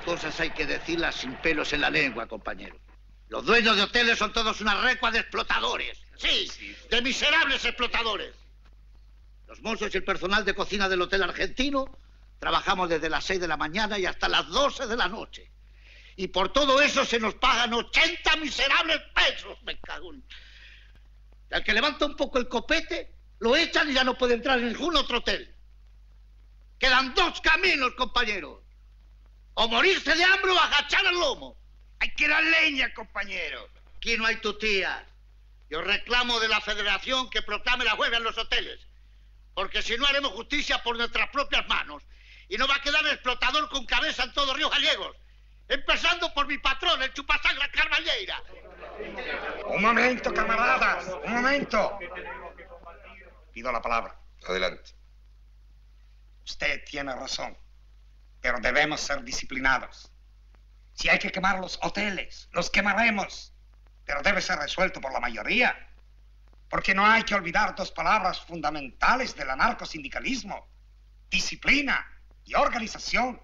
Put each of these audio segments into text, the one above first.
cosas hay que decirlas sin pelos en la lengua, compañero. Los dueños de hoteles son todos una recua de explotadores. Sí, de miserables explotadores. Los mozos y el personal de cocina del Hotel Argentino trabajamos desde las 6 de la mañana y hasta las 12 de la noche. Y por todo eso se nos pagan 80 miserables pesos, me cago en... Al que levanta un poco el copete, lo echan y ya no puede entrar en ningún otro hotel. Quedan dos caminos, compañeros. O morirse de hambre o agachar el lomo. Hay que dar leña, compañero. Aquí no hay tutías. Yo reclamo de la federación que proclame la huelga en los hoteles. Porque si no haremos justicia por nuestras propias manos. Y no va a quedar el explotador con cabeza en todos los ríos gallegos. Empezando por mi patrón, el chupasangre Carballeira. Un momento, camaradas. Un momento. Pido la palabra. Adelante. Usted tiene razón. Pero debemos ser disciplinados. Si hay que quemar los hoteles, los quemaremos. Pero debe ser resuelto por la mayoría. Porque no hay que olvidar dos palabras fundamentales del anarcosindicalismo: disciplina y organización.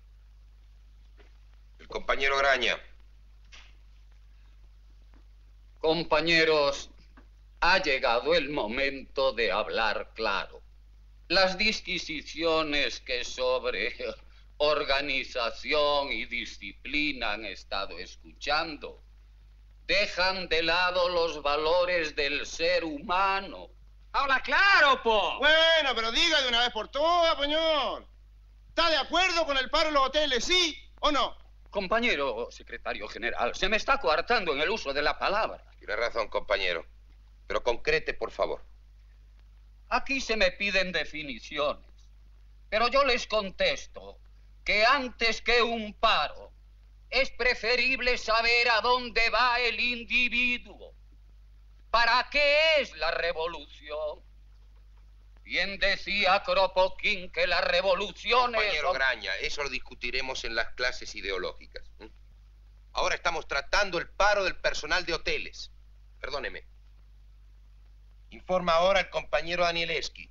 El compañero Graña. Compañeros, ha llegado el momento de hablar claro. Las disquisiciones que sobre organización y disciplina han estado escuchando dejan de lado los valores del ser humano. ¡Habla claro, po! Bueno, pero diga de una vez por todas, señor. ¿Está de acuerdo con el paro en los hoteles, sí o no? Compañero secretario general, se me está coartando en el uso de la palabra. Tiene razón, compañero. Pero concrete, por favor. Aquí se me piden definiciones. Pero yo les contesto que antes que un paro es preferible saber a dónde va el individuo. ¿Para qué es la revolución? Bien decía Kropotkin que la revolución es... Compañero Graña, eso lo discutiremos en las clases ideológicas. Ahora estamos tratando el paro del personal de hoteles. Perdóneme. Informa ahora el compañero Danielewski.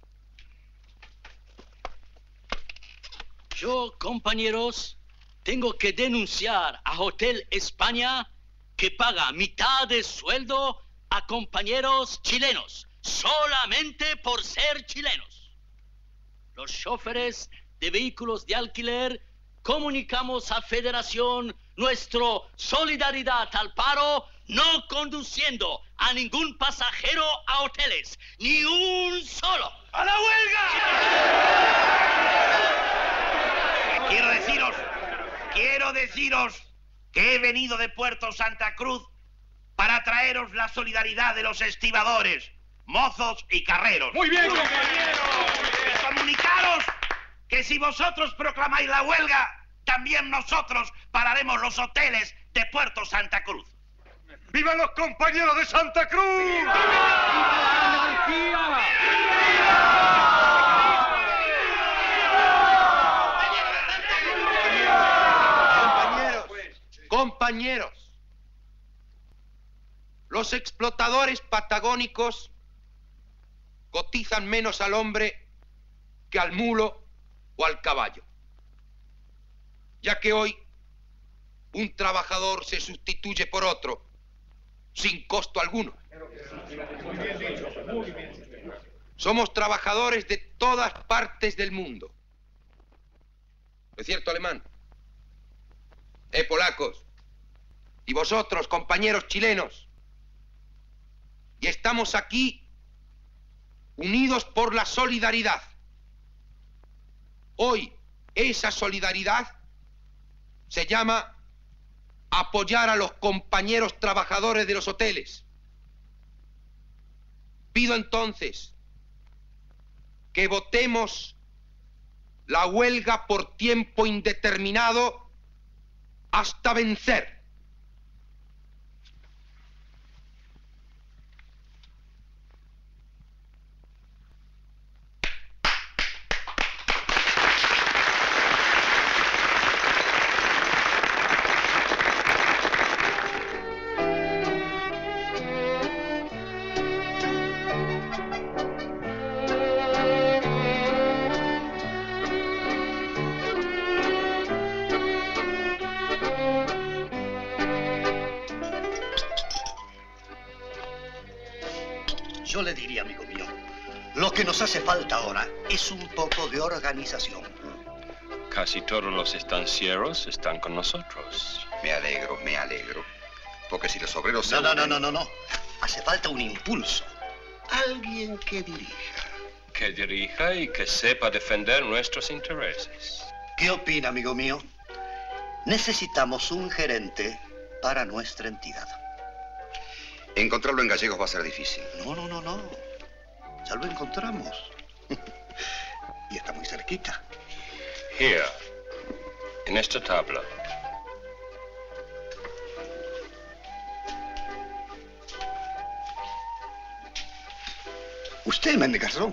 Yo, compañeros, tengo que denunciar a Hotel España que paga mitad de sueldo a compañeros chilenos, solamente por ser chilenos. Los choferes de vehículos de alquiler comunicamos a Federación nuestra solidaridad al paro, no conduciendo a ningún pasajero a hoteles, ni un solo. ¡A la huelga! Quiero deciros que he venido de Puerto Santa Cruz para traeros la solidaridad de los estibadores, mozos y carreros. ¡Muy bien, compañero! Y comunicaros que si vosotros proclamáis la huelga, también nosotros pararemos los hoteles de Puerto Santa Cruz. ¡Vivan los compañeros de Santa Cruz! ¡Viva la anarquía! Compañeros, los explotadores patagónicos cotizan menos al hombre que al mulo o al caballo, ya que hoy un trabajador se sustituye por otro sin costo alguno. Somos trabajadores de todas partes del mundo. ¿No es cierto, alemán? Polacos. Y vosotros, compañeros chilenos. Y estamos aquí unidos por la solidaridad. Hoy esa solidaridad se llama apoyar a los compañeros trabajadores de los hoteles. Pido entonces que votemos la huelga por tiempo indeterminado hasta vencer. Yo le diría, amigo mío, lo que nos hace falta ahora es un poco de organización. Casi todos los estancieros están con nosotros. Me alegro. Porque si los obreros... No. Hace falta un impulso. Alguien que dirija. Que dirija y que sepa defender nuestros intereses. ¿Qué opina, amigo mío? Necesitamos un gerente para nuestra entidad. Encontrarlo en Gallegos va a ser difícil. No. Ya lo encontramos. Y está muy cerquita. Here, en esta tabla. Usted, Mendegazón.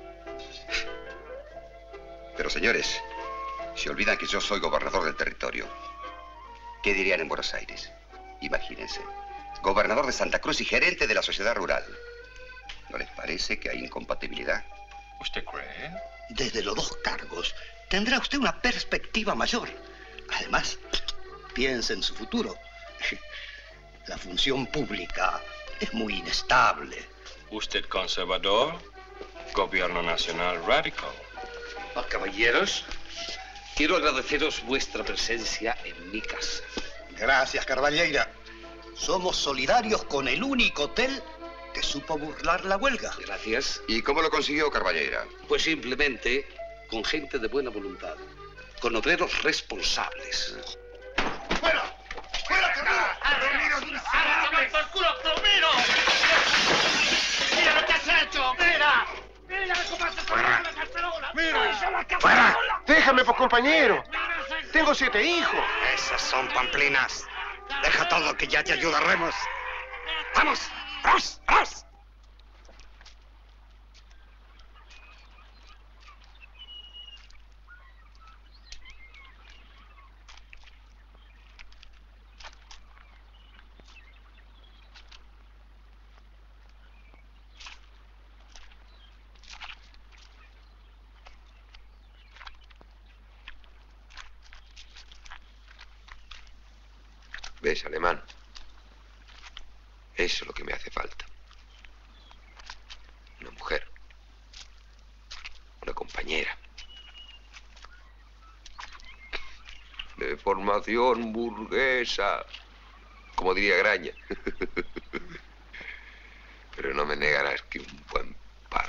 Pero, señores, se olvidan que yo soy gobernador del territorio. ¿Qué dirían en Buenos Aires? Imagínense. Gobernador de Santa Cruz y gerente de la sociedad rural. ¿No les parece que hay incompatibilidad? ¿Usted cree? Desde los dos cargos tendrá usted una perspectiva mayor. Además, piense en su futuro. La función pública es muy inestable. Usted conservador, gobierno nacional radical. Caballeros, quiero agradeceros vuestra presencia en mi casa. Gracias, Carballeira. Somos solidarios con el único hotel que supo burlar la huelga. Gracias. ¿Y cómo lo consiguió Carballeira? Pues simplemente con gente de buena voluntad, con obreros responsables. ¡Fuera! ¡Fuera, Carlos! ¡Arráncame por culo, Plomero! ¡Mira lo que has hecho! ¡Mira! ¡Mira cómo has hecho la cacerola! ¡Mira! ¡Fuera! ¡Déjame, pues, compañero! Tengo 7 hijos. Esas son pamplinas. Deja todo que ya te ayudaremos. ¡Vamos! ¡Vamos! ¡Vamos! ¿Ves, alemán? Eso es lo que me hace falta. Una mujer. Una compañera. De formación burguesa. Como diría Graña. Pero no me negarás que un buen par.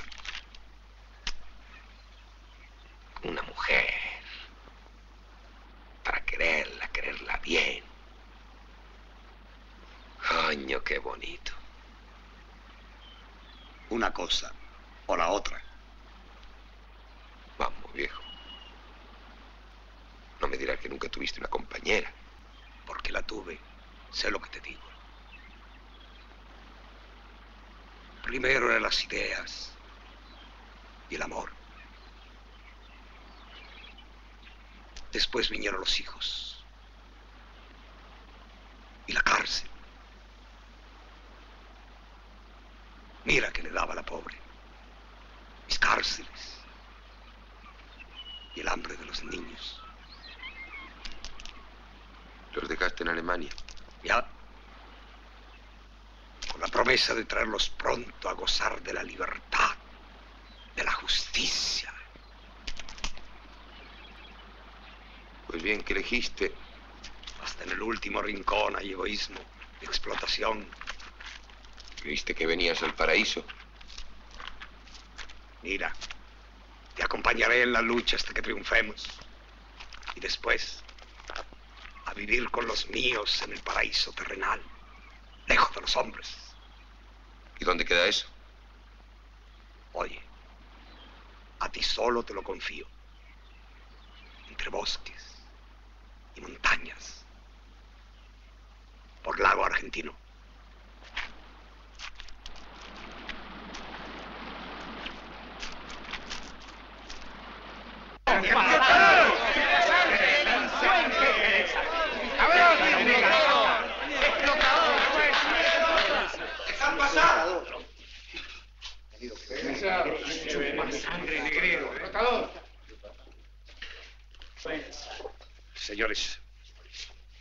Una mujer. Para quererla bien. Coño, qué bonito. Una cosa o la otra. Vamos, viejo. No me dirás que nunca tuviste una compañera. Porque la tuve. Sé lo que te digo. Primero eran las ideas y el amor. Después vinieron los hijos. Y la cárcel. Mira que le daba a la pobre. Mis cárceles. Y el hambre de los niños. ¿Los dejaste en Alemania? Ya. Con la promesa de traerlos pronto a gozar de la libertad, de la justicia. Pues bien, ¿qué elegiste? Hasta en el último rincón hay egoísmo, explotación. ¿Creíste que venías al paraíso? Mira, te acompañaré en la lucha hasta que triunfemos. Y después, a vivir con los míos en el paraíso terrenal, lejos de los hombres. ¿Y dónde queda eso? Oye, a ti solo te lo confío. Entre bosques y montañas. Por lago argentino.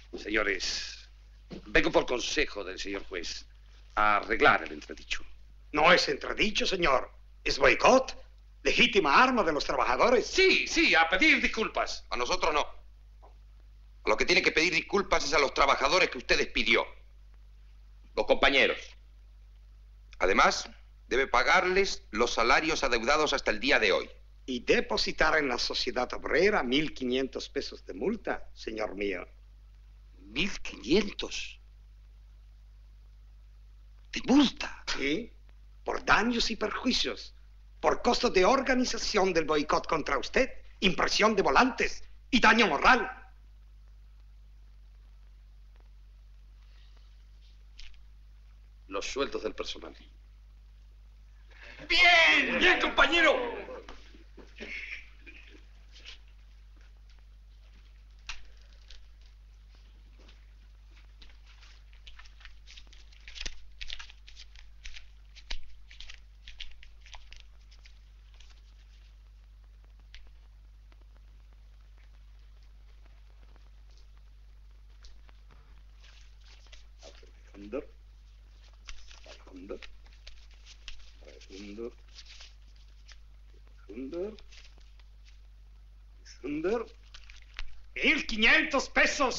Señores, vengo por consejo del señor juez a arreglar el entredicho. No es entredicho, señor. Es boicot. Legítima arma de los trabajadores. Sí, sí, a pedir disculpas. A nosotros no. A lo que tiene que pedir disculpas es a los trabajadores que usted despidió. Los compañeros. Además, debe pagarles los salarios adeudados hasta el día de hoy. Y depositar en la sociedad obrera 1.500 pesos de multa, señor mío. 1.500 de multa. Sí, por daños y perjuicios, por costos de organización del boicot contra usted, impresión de volantes y daño moral. Los sueldos del personal. ¡Bien! ¡Bien, compañero! Under 1.500 pesos.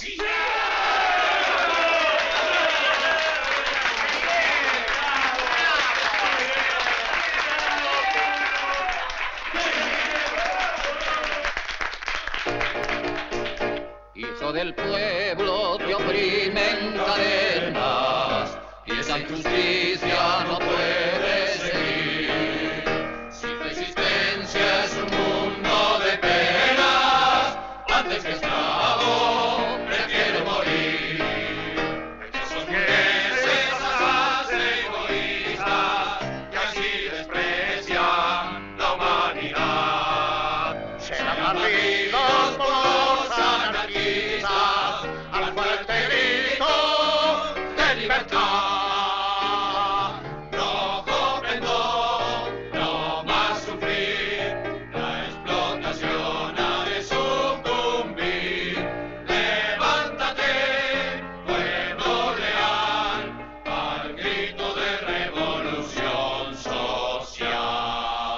Hijo del pueblo, te oprimen cadenas y esa injusticia no puede seguir. Si tu existencia es un mundo de penas, antes que esclavo prefiero morir. Esos burgueses hacen egoístas y así desprecian la humanidad. Serán ardidos por los anarquistas al fuerte grito de libertad. No comprendo, no más sufrir, la explotación ha de sucumbir. Levántate, pueblo leal, al grito de revolución social.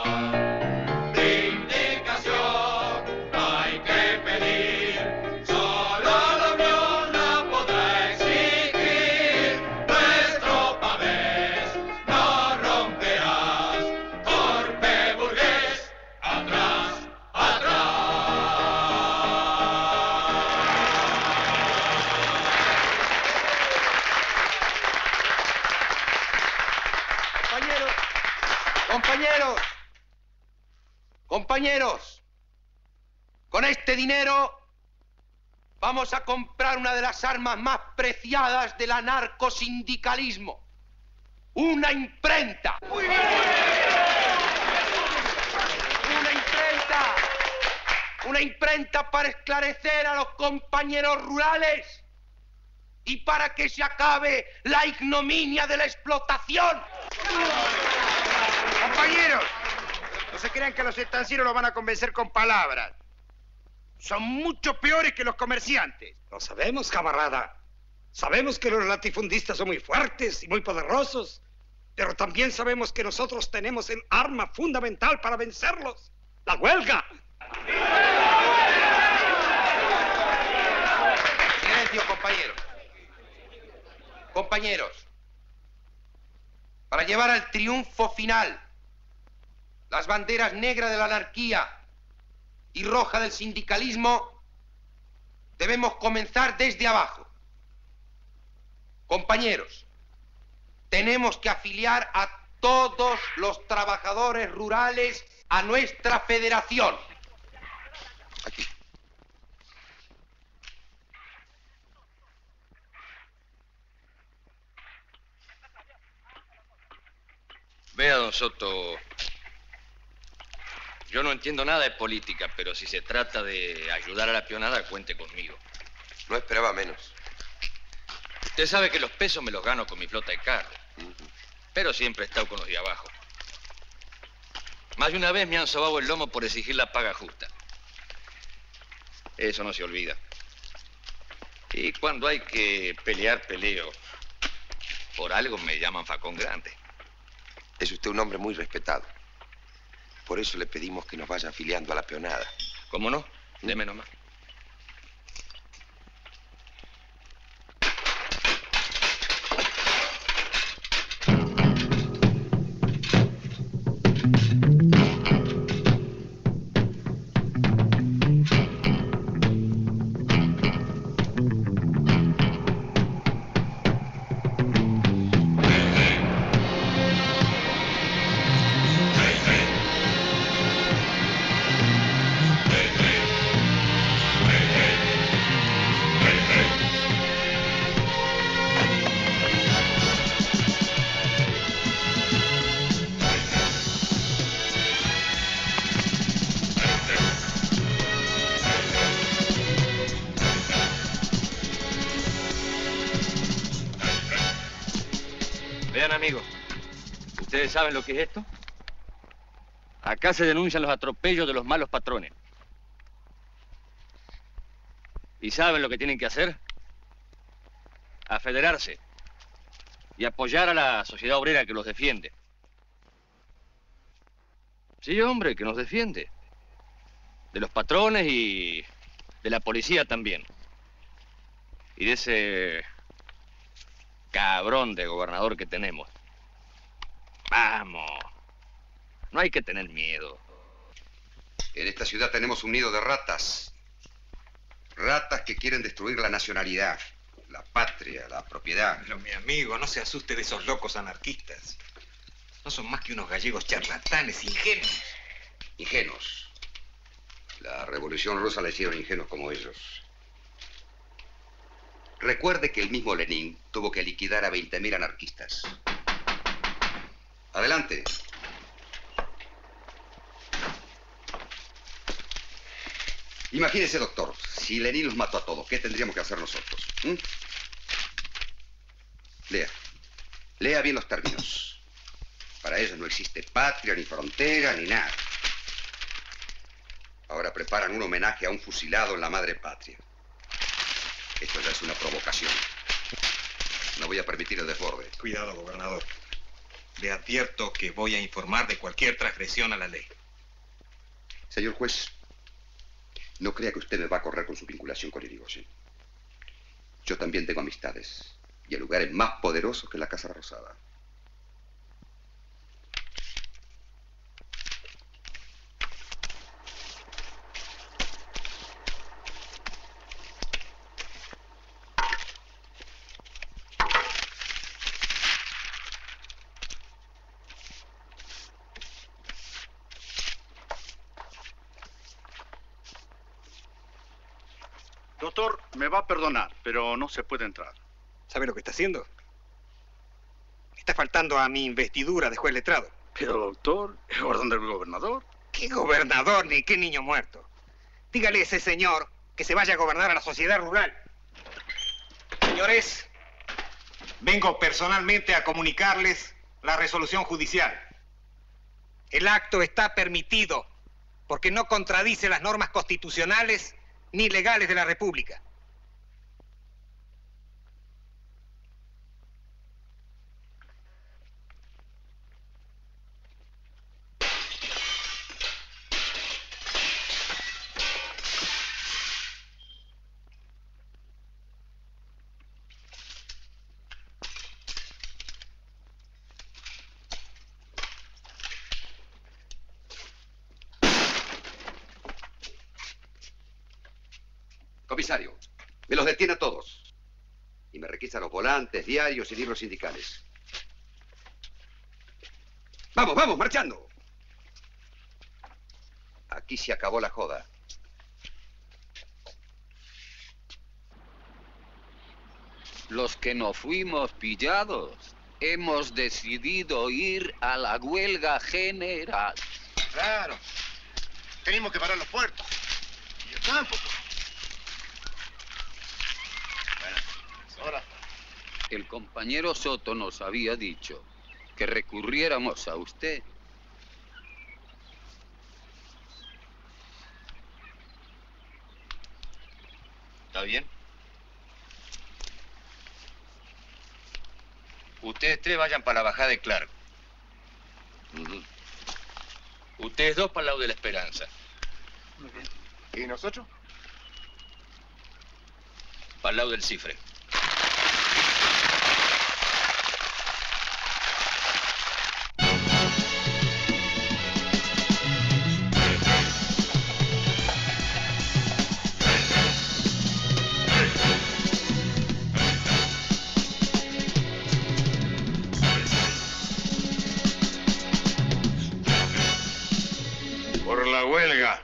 Vindicación hay que pedir, solo la unión la podrá exigir. Nuestro pavés no romperás, torpe burgués, atrás, Compañeros, compañeros, compañeros, con este dinero vamos a comprar una de las armas más preciadas del anarcosindicalismo, una imprenta. Una imprenta para esclarecer a los compañeros rurales y para que se acabe la ignominia de la explotación. Compañeros, no se crean que los estancieros los van a convencer con palabras. Son mucho peores que los comerciantes. Lo sabemos, camarada. Sabemos que los latifundistas son muy fuertes y muy poderosos, pero también sabemos que nosotros tenemos el arma fundamental para vencerlos: la huelga. Silencio, compañeros. Compañeros, para llevar al triunfo final las banderas negras de la anarquía y roja del sindicalismo, debemos comenzar desde abajo. Compañeros, tenemos que afiliar a todos los trabajadores rurales a nuestra federación. Aquí. Vea, don Soto, yo no entiendo nada de política, pero si se trata de ayudar a la peonada, cuente conmigo. No esperaba menos. Usted sabe que los pesos me los gano con mi flota de carro, pero siempre he estado con los de abajo. Más de una vez me han sobado el lomo por exigir la paga justa. Eso no se olvida. Y cuando hay que pelear, peleo. Por algo me llaman facón grande. Es usted un hombre muy respetado. Por eso le pedimos que nos vaya afiliando a la peonada. ¿Cómo no? Deme nomás. Vean, amigos, ¿ustedes saben lo que es esto? Acá se denuncian los atropellos de los malos patrones. ¿Y saben lo que tienen que hacer? A federarse y apoyar a la sociedad obrera que los defiende. Sí, hombre, que nos defiende. De los patrones y de la policía también. Y de ese cabrón de gobernador que tenemos. Vamos. No hay que tener miedo. En esta ciudad tenemos un nido de ratas. Ratas que quieren destruir la nacionalidad, la patria, la propiedad. Pero mi amigo, no se asuste de esos locos anarquistas. No son más que unos gallegos charlatanes, ingenuos. Ingenuos. La Revolución Rusa la hicieron ingenuos como ellos. Recuerde que el mismo Lenin tuvo que liquidar a 20.000 anarquistas. Adelante. Imagínese, doctor, si Lenin los mató a todos, ¿qué tendríamos que hacer nosotros? Lea. Lea bien los términos. Para ellos no existe patria, ni frontera, ni nada. Ahora preparan un homenaje a un fusilado en la madre patria. Esto ya es una provocación. No voy a permitir el desborde. Cuidado, gobernador. Le advierto que voy a informar de cualquier transgresión a la ley. Señor juez, no crea que usted me va a correr con su vinculación con Irigoyen. Yo también tengo amistades y en lugares más poderosos que la Casa Rosada. Doctor, me va a perdonar, pero no se puede entrar. ¿Sabe lo que está haciendo? Está faltando a mi investidura de juez letrado. Pero, doctor, es orden del gobernador. ¿Qué gobernador ni qué niño muerto? Dígale a ese señor que se vaya a gobernar a la sociedad rural. Señores, vengo personalmente a comunicarles la resolución judicial. El acto está permitido porque no contradice las normas constitucionales ni legales de la República. Comisario, me los detiene a todos. Y me requisa los volantes, diarios y libros sindicales. ¡Vamos, vamos, marchando! Aquí se acabó la joda. Los que no fuimos pillados hemos decidido ir a la huelga general. Claro. Tenemos que parar los puertos. Y el campo. Ahora. El compañero Soto nos había dicho que recurriéramos a usted. ¿Está bien? Ustedes tres vayan para la bajada de Clark. Ustedes dos para el lado de la esperanza. Muy bien. ¿Y nosotros? Para el lado del cifre. Por la huelga.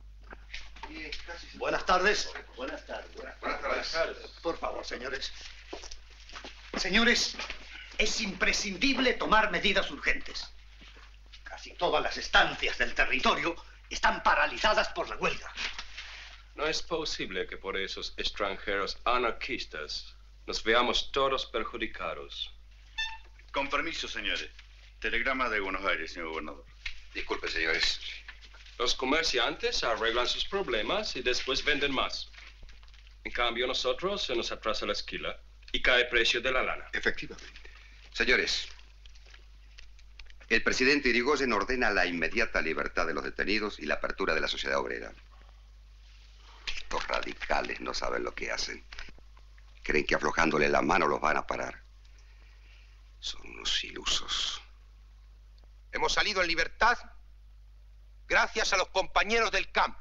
Buenas tardes. Buenas tardes. Buenas tardes. Por favor, señores. Señores, es imprescindible tomar medidas urgentes. Casi todas las estancias del territorio están paralizadas por la huelga. No es posible que por esos extranjeros anarquistas nos veamos todos perjudicados. Con permiso, señores. Telegrama de Buenos Aires, señor gobernador. Disculpe, señores. Los comerciantes arreglan sus problemas y después venden más. En cambio, nosotros se nos atrasa la esquila y cae el precio de la lana. Efectivamente. Señores, el presidente Irigoyen ordena la inmediata libertad de los detenidos y la apertura de la sociedad obrera. Estos radicales no saben lo que hacen. Creen que aflojándole la mano los van a parar. Son unos ilusos. Hemos salido en libertad gracias a los compañeros del campo.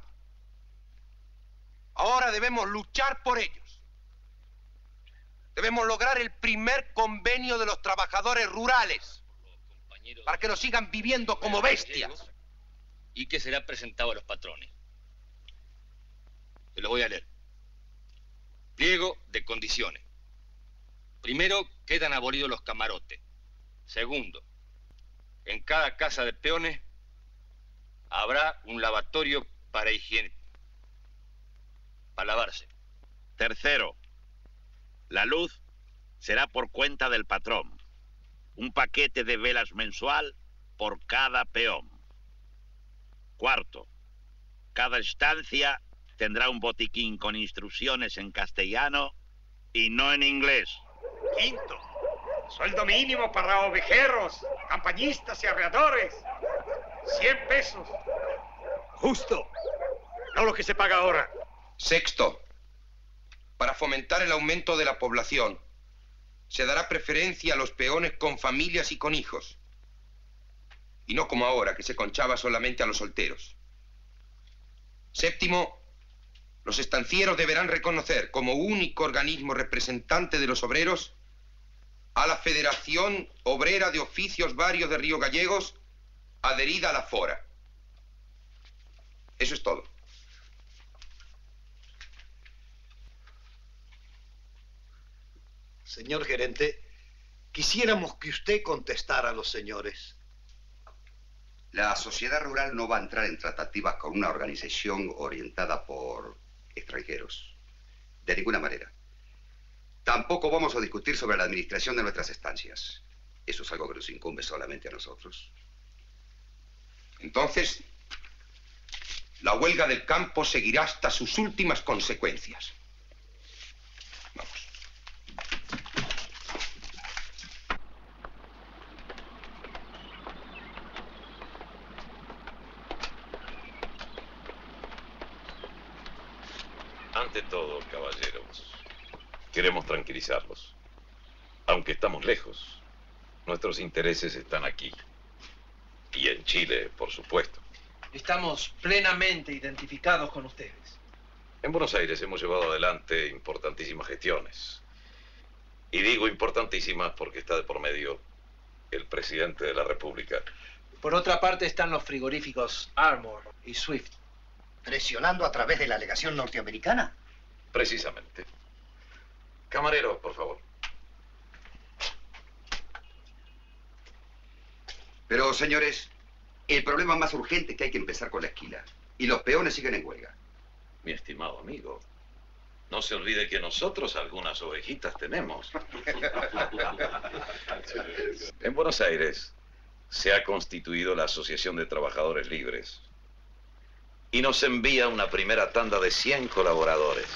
Ahora debemos luchar por ellos. Debemos lograr el primer convenio de los trabajadores rurales para que no sigan viviendo como bestias. ¿Y que será presentado a los patrones? Se lo voy a leer. Pliego de condiciones. Primero, quedan abolidos los camarotes. Segundo, en cada casa de peones habrá un lavatorio para higiene, para lavarse. Tercero, la luz será por cuenta del patrón. Un paquete de velas mensual por cada peón. Cuarto, cada estancia tendrá un botiquín con instrucciones en castellano y no en inglés. Quinto, sueldo mínimo para ovejeros, campañistas y arreadores. 100 pesos. Justo. No lo que se paga ahora. Sexto, para fomentar el aumento de la población, se dará preferencia a los peones con familias y con hijos. Y no como ahora, que se conchaba solamente a los solteros. Séptimo, los estancieros deberán reconocer como único organismo representante de los obreros a la Federación Obrera de Oficios Varios de Río Gallegos, adherida a la FORA. Eso es todo. Señor gerente, quisiéramos que usted contestara a los señores. La sociedad rural no va a entrar en tratativas con una organización orientada por extranjeros. De ninguna manera. Tampoco vamos a discutir sobre la administración de nuestras estancias. Eso es algo que nos incumbe solamente a nosotros. Entonces, la huelga del campo seguirá hasta sus últimas consecuencias. Vamos. Ante todo, caballeros, queremos tranquilizarlos. Aunque estamos lejos, nuestros intereses están aquí. Y en Chile, por supuesto. Estamos plenamente identificados con ustedes. En Buenos Aires hemos llevado adelante importantísimas gestiones. Y digo importantísimas porque está de por medio el presidente de la República. Por otra parte están los frigoríficos Armour y Swift. ¿Presionando a través de la legación norteamericana? Precisamente. Camarero, por favor. Pero, señores, el problema más urgente es que hay que empezar con la esquila. Y los peones siguen en huelga. Mi estimado amigo, no se olvide que nosotros algunas ovejitas tenemos. En Buenos Aires se ha constituido la Asociación de Trabajadores Libres y nos envía una primera tanda de 100 colaboradores.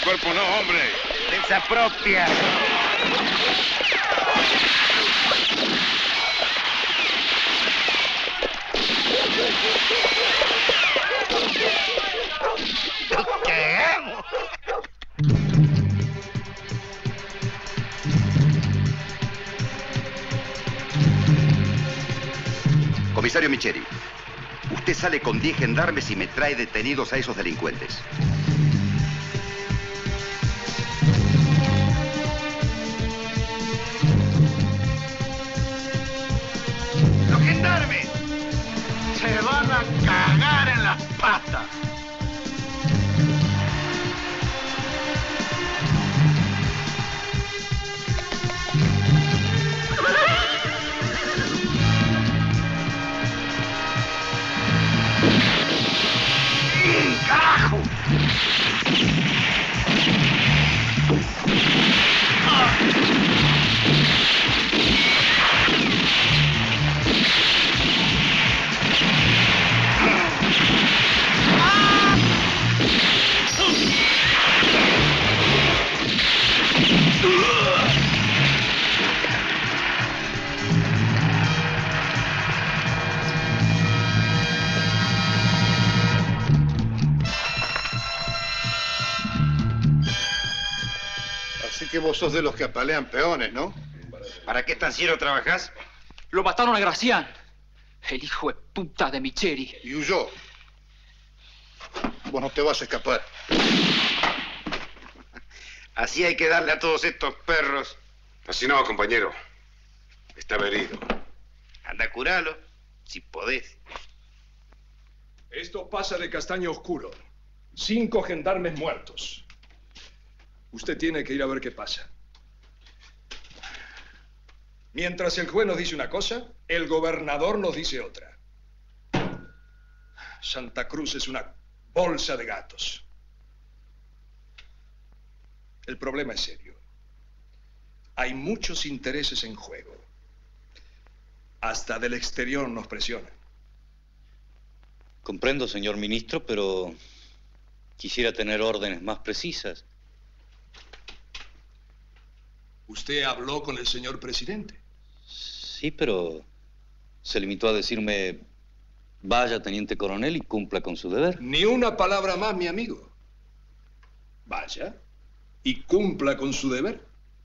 cuerpo no, hombre. Desapropia. ¿Qué hago? Comisario Micheri, usted sale con 10 gendarmes y me trae detenidos a esos delincuentes. ¡Los gendarmes! Se van a cagar en las patas. ¡Carajo! Así que vos sos de los que apalean peones, ¿no? ¿Para qué estanciero trabajás? Lo mataron a Gracián, el hijo de puta de Micheri. Y huyó. Vos no te vas a escapar. Así hay que darle a todos estos perros. Así no, compañero. Estaba herido. Anda a curarlo, si podés. Esto pasa de castaño oscuro. 5 gendarmes muertos. Usted tiene que ir a ver qué pasa. Mientras el juez nos dice una cosa, el gobernador nos dice otra. Santa Cruz es una bolsa de gatos. El problema es serio. Hay muchos intereses en juego. Hasta del exterior nos presionan. Comprendo, señor ministro, pero quisiera tener órdenes más precisas. ¿Usted habló con el señor presidente? Sí, pero se limitó a decirme, vaya, teniente coronel, y cumpla con su deber. Ni una palabra más, mi amigo. Vaya y cumpla con su deber.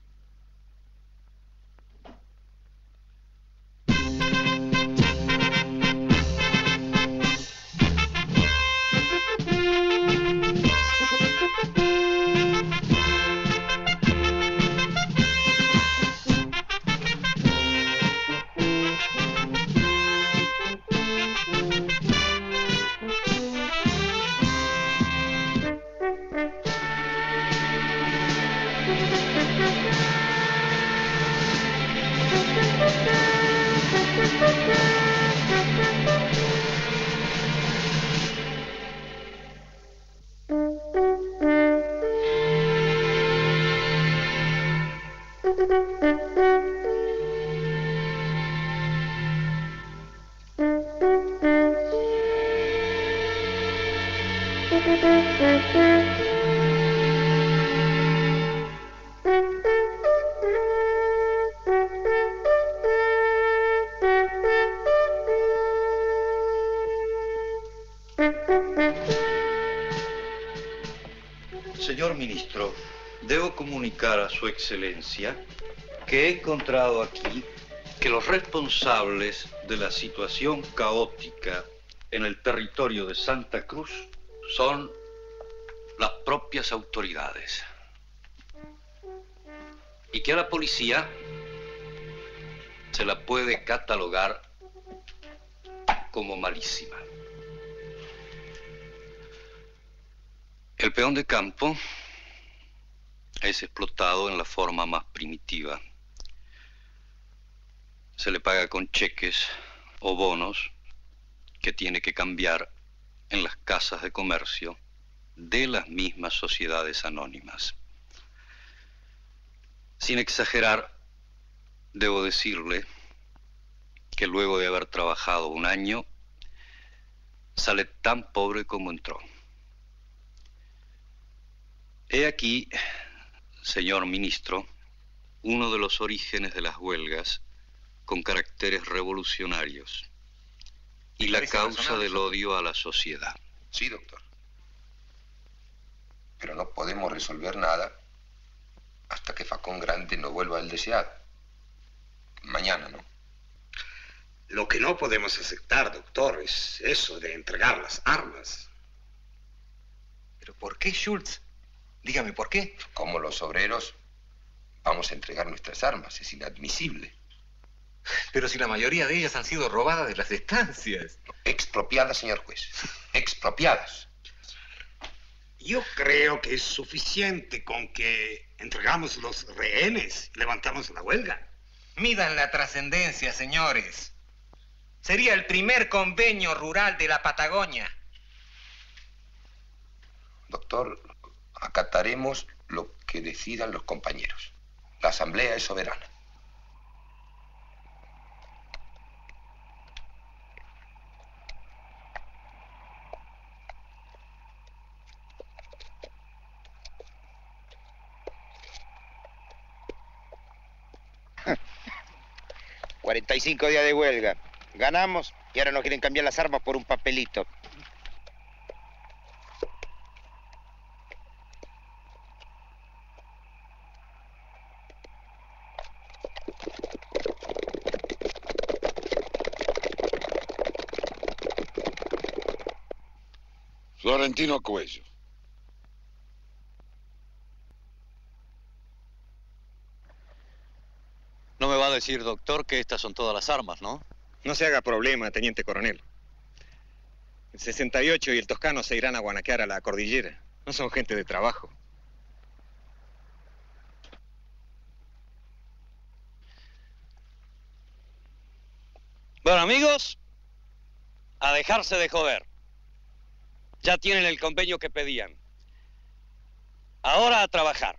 Señor ministro, debo comunicar a su excelencia que he encontrado aquí que los responsables de la situación caótica en el territorio de Santa Cruz son las propias autoridades. Y que a la policía se la puede catalogar como malísima. El peón de campo es explotado en la forma más primitiva. Se le paga con cheques o bonos que tiene que cambiar en las casas de comercio de las mismas sociedades anónimas. Sin exagerar, debo decirle que luego de haber trabajado un año, sale tan pobre como entró. He aquí, señor ministro, uno de los orígenes de las huelgas con caracteres revolucionarios y la causa del odio a la sociedad. Sí, doctor. Pero no podemos resolver nada hasta que Facón Grande no vuelva al deseado. Mañana, ¿no? Lo que no podemos aceptar, doctor, es eso de entregar las armas. ¿Pero por qué, Schultz? Dígame, ¿por qué? Como los obreros vamos a entregar nuestras armas, es inadmisible. Pero si la mayoría de ellas han sido robadas de las estancias. Expropiadas, señor juez. Expropiadas. Yo creo que es suficiente con que entregamos los rehenes y levantamos la huelga. Midan la trascendencia, señores. Sería el primer convenio rural de la Patagonia. Doctor, acataremos lo que decidan los compañeros. La asamblea es soberana. $45 días de huelga. Ganamos y ahora nos quieren cambiar las armas por un papelito. Florentino Cuello. No me va a decir, doctor, que estas son todas las armas, ¿no? No se haga problema, teniente coronel. El 68 y el Toscano se irán a guanaquear a la cordillera. No son gente de trabajo. Bueno, amigos, a dejarse de joder. Ya tienen el convenio que pedían. Ahora a trabajar.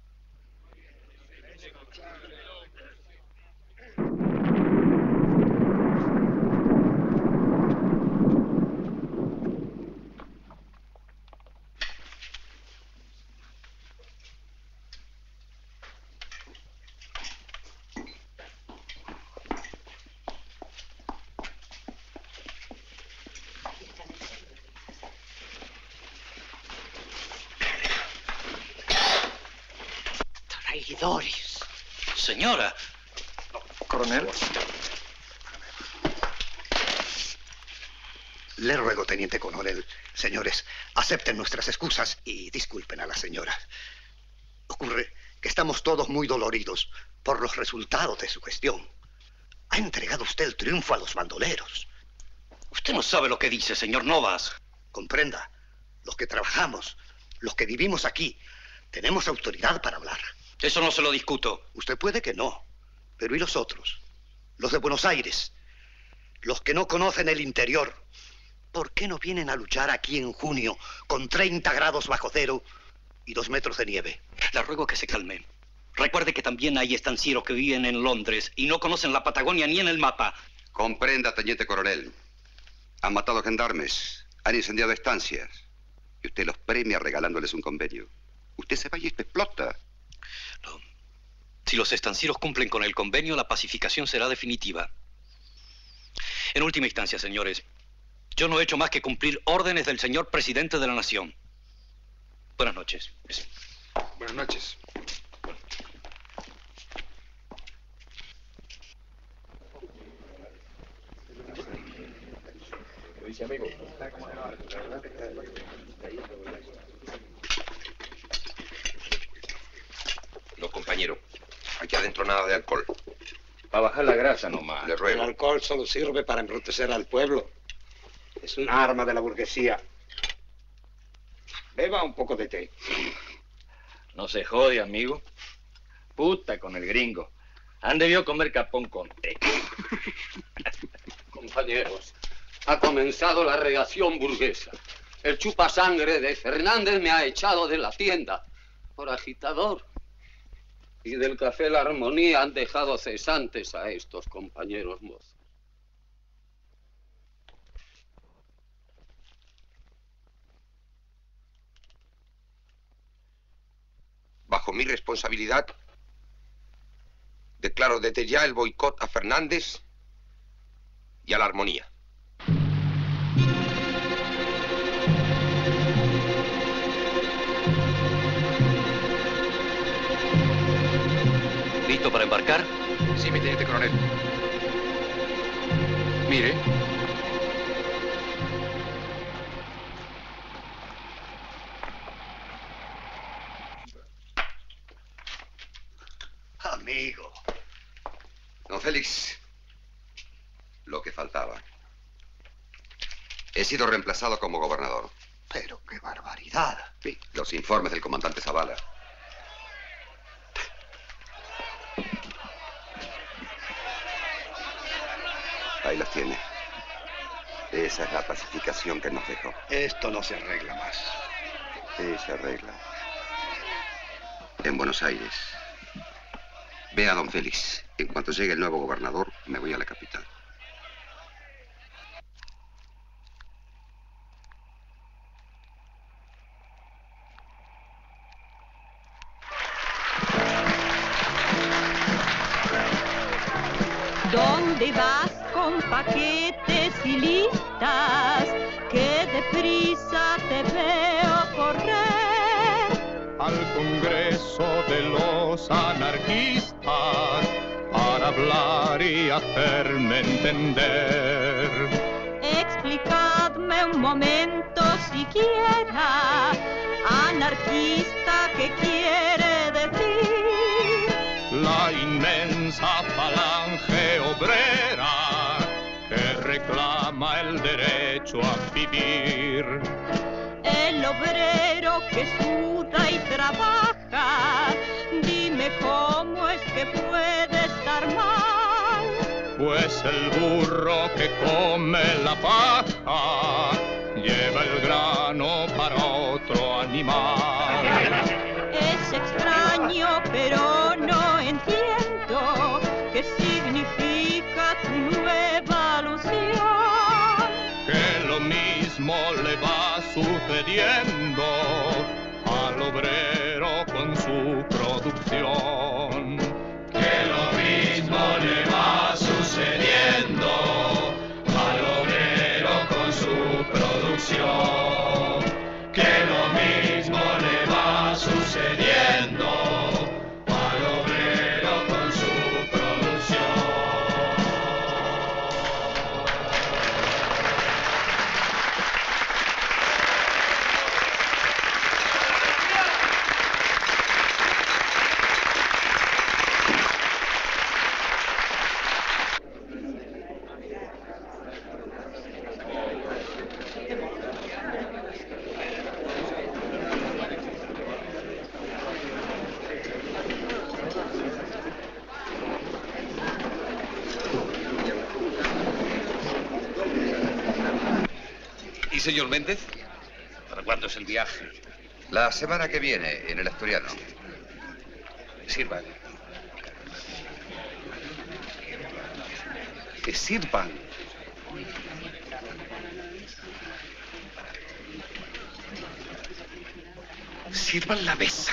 Traidores. Señora. Coronel. Le ruego, teniente coronel, señores, acepten nuestras excusas y disculpen a la señora. Ocurre que estamos todos muy doloridos por los resultados de su gestión. Ha entregado usted el triunfo a los bandoleros. Usted no sabe lo que dice, señor Novas. Comprenda, los que trabajamos, los que vivimos aquí, tenemos autoridad para hablar. Eso no se lo discuto. Usted puede que no, pero ¿y los otros? Los de Buenos Aires, los que no conocen el interior. ¿Por qué no vienen a luchar aquí en junio con 30 grados bajo cero y 2 metros de nieve? Le ruego que se calme. Recuerde que también hay estancieros que viven en Londres y no conocen la Patagonia ni en el mapa. Comprenda, teniente coronel. Han matado gendarmes, han incendiado estancias. Y usted los premia regalándoles un convenio. Usted se va y esto explota. No. Si los estancieros cumplen con el convenio, la pacificación será definitiva. En última instancia, señores, yo no he hecho más que cumplir órdenes del señor presidente de la nación. Buenas noches. Buenas noches. No, compañero. Aquí adentro nada de alcohol. Para bajar la grasa nomás. Le El ruego. alcohol solo sirve para embrutecer al pueblo. Es un arma de la burguesía. Beba un poco de té. No se jode, amigo. Puta con el gringo. Han debido comer capón con té. Compañeros, ha comenzado la reacción burguesa. El chupasangre de Fernández me ha echado de la tienda por agitador. Y del café La Armonía han dejado cesantes a estos compañeros mozos. bajo mi responsabilidad, declaro desde ya el boicot a Fernández y a la Armonía. ¿Listo para embarcar? Sí, mi teniente coronel. Mire. Amigo. Don Félix, lo que faltaba. He sido reemplazado como gobernador. Pero qué barbaridad. Sí, los informes del comandante Zavala. Ahí las tiene. Esa es la pacificación que nos dejó. Esto no se arregla más. Sí, se arregla. En Buenos Aires. Ve a don Félix. En cuanto llegue el nuevo gobernador, me voy a la capital. ¿Dónde vas con paquetes y listas? Que deprisa te veo correr. Al Congreso de los Anarquistas para hablar y hacerme entender. Explicadme un momento siquiera, anarquista, ¿qué quiere decir? La inmensa falange obrera que reclama el derecho a vivir. El obrero que suda y trabaja, dime cómo es que puede estar mal. Pues el burro que come la paja lleva el grano para otro animal. Es extraño, pero no entiendo qué significa tu nueva alusión. Que lo mismo le va sucediendo al obrero con su producción. Que lo mismo le va sucediendo al obrero con su producción. Que lo mismo le va sucediendo al obrero con su producción. ¿Y señor Méndez? ¿Para cuándo es el viaje? La semana que viene, en el Asturiano. Sirvan. Que sirvan. Sirvan la mesa.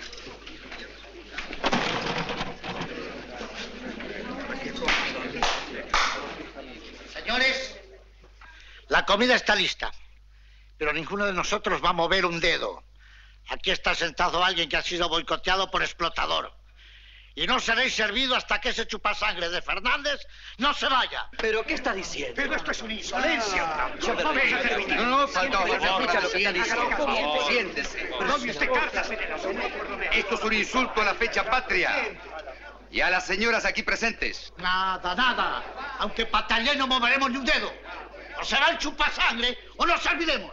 Señores, la comida está lista, pero ninguno de nosotros va a mover un dedo. Aquí está sentado alguien que ha sido boicoteado por explotador. Y no seréis servidos hasta que ese chupasangre de Fernández no se vaya. ¿Pero qué está diciendo? Pero esto es una insolencia. No, faltaba escucha lo que está diciendo. Siéntese. ¿Dónde usted cartas? Esto es un insulto a la fecha patria. Y a las señoras aquí presentes. Nada, nada. Aunque patalle no moveremos ni un dedo. O será el chupasangre o nos olvidemos.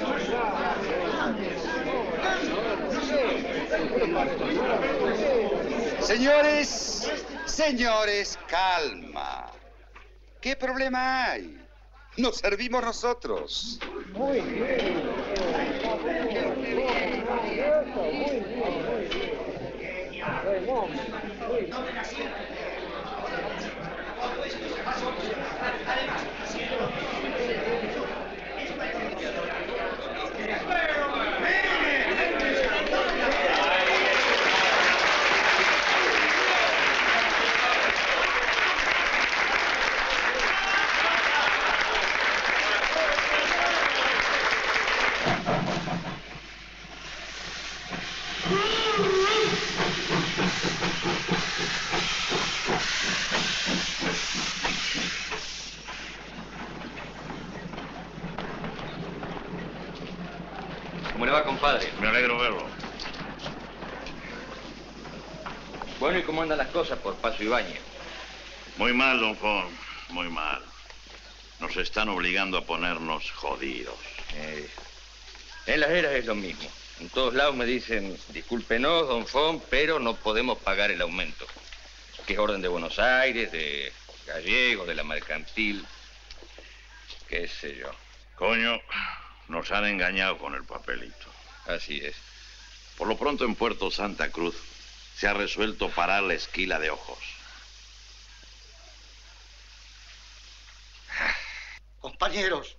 Señores, calma. ¿Qué problema hay? Nos servimos nosotros. Muy bien. ¿Cómo le va, compadre? Me alegro verlo. Bueno, ¿y cómo andan las cosas por Paso Ibáñez? Muy mal, don Juan, muy mal. Nos están obligando a ponernos jodidos. En las eras es lo mismo. En todos lados me dicen, discúlpenos, don Fon, pero no podemos pagar el aumento. Que es orden de Buenos Aires, de Gallegos, de la Mercantil, qué sé yo. Coño, nos han engañado con el papelito. Así es. Por lo pronto en Puerto Santa Cruz se ha resuelto parar la esquila de ojos. Compañeros,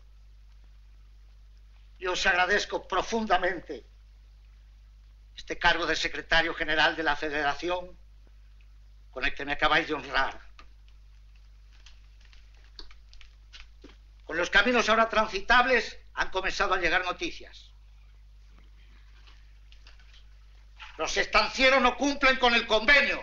yo os agradezco profundamente este cargo de secretario general de la Federación con el que me acabáis de honrar. Con los caminos ahora transitables han comenzado a llegar noticias. Los estancieros no cumplen con el convenio.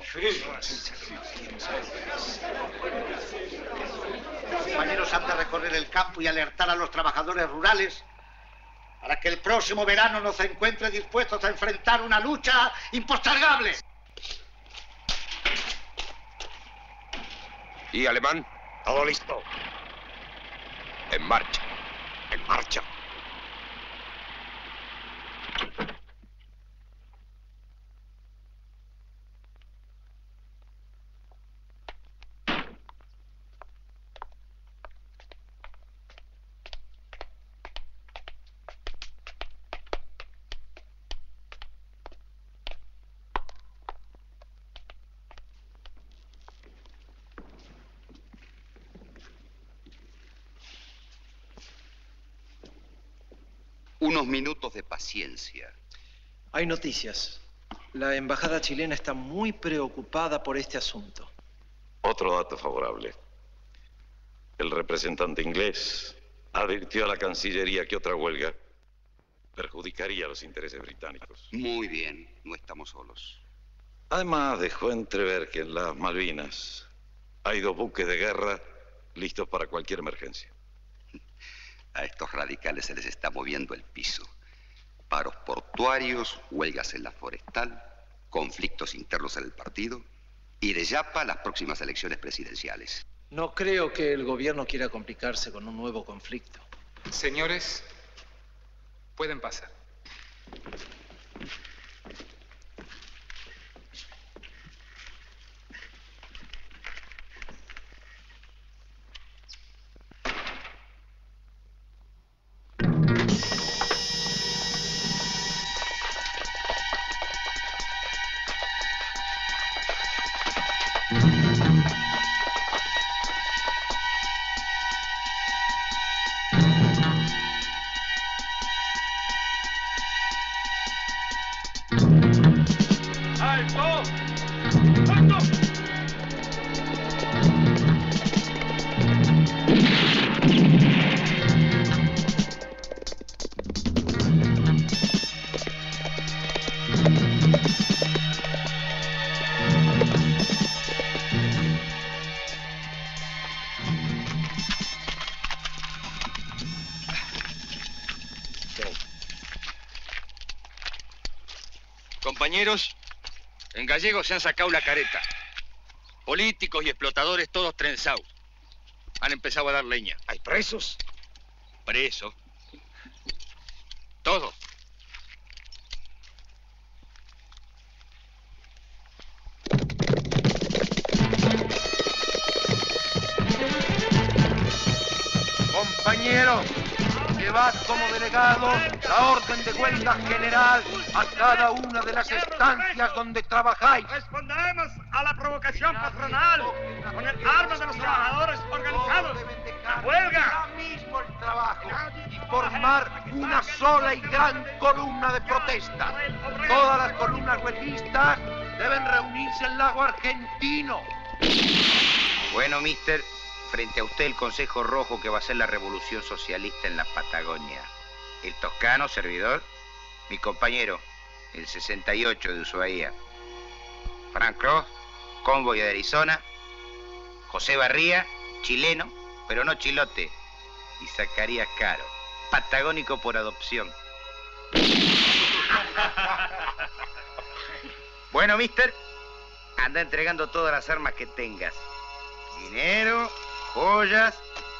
Los compañeros han de recorrer el campo y alertar a los trabajadores rurales para que el próximo verano nos encuentre dispuestos a enfrentar una lucha impostergable. ¿Y Alemán? Todo listo. En marcha. En marcha. Unos minutos de paciencia. Hay noticias. La embajada chilena está muy preocupada por este asunto. Otro dato favorable. El representante inglés advirtió a la Cancillería que otra huelga perjudicaría los intereses británicos. Muy bien, no estamos solos. Además, dejó entrever que en las Malvinas hay 2 buques de guerra listos para cualquier emergencia. A estos radicales se les está moviendo el piso. Paros portuarios, huelgas en la forestal, conflictos internos en el partido y de yapa las próximas elecciones presidenciales. No creo que el gobierno quiera complicarse con un nuevo conflicto. Señores, pueden pasar. Compañeros, en Gallegos se han sacado la careta. Políticos y explotadores todos trenzados. Han empezado a dar leña. ¿Hay presos? Presos. Todos. Compañeros, llevad como delegados la orden de huelga general a cada una de las estancias donde trabajáis. Responderemos a la provocación patronal con el arma de los trabajadores organizados. ¡Huelga! Mismo el trabajo y formar una sola y gran columna de protesta. Todas las columnas huelguistas deben reunirse en el lago Argentino. Bueno, mister, frente a usted el Consejo Rojo que va a ser la revolución socialista en la Patagonia. El toscano, servidor, mi compañero, el 68 de Ushuaia. Frank Cross, convoy de Arizona. José Barría, chileno, pero no chilote. Y Zacarías Caro, patagónico por adopción. Bueno, mister, anda entregando todas las armas que tengas. Dinero, joyas.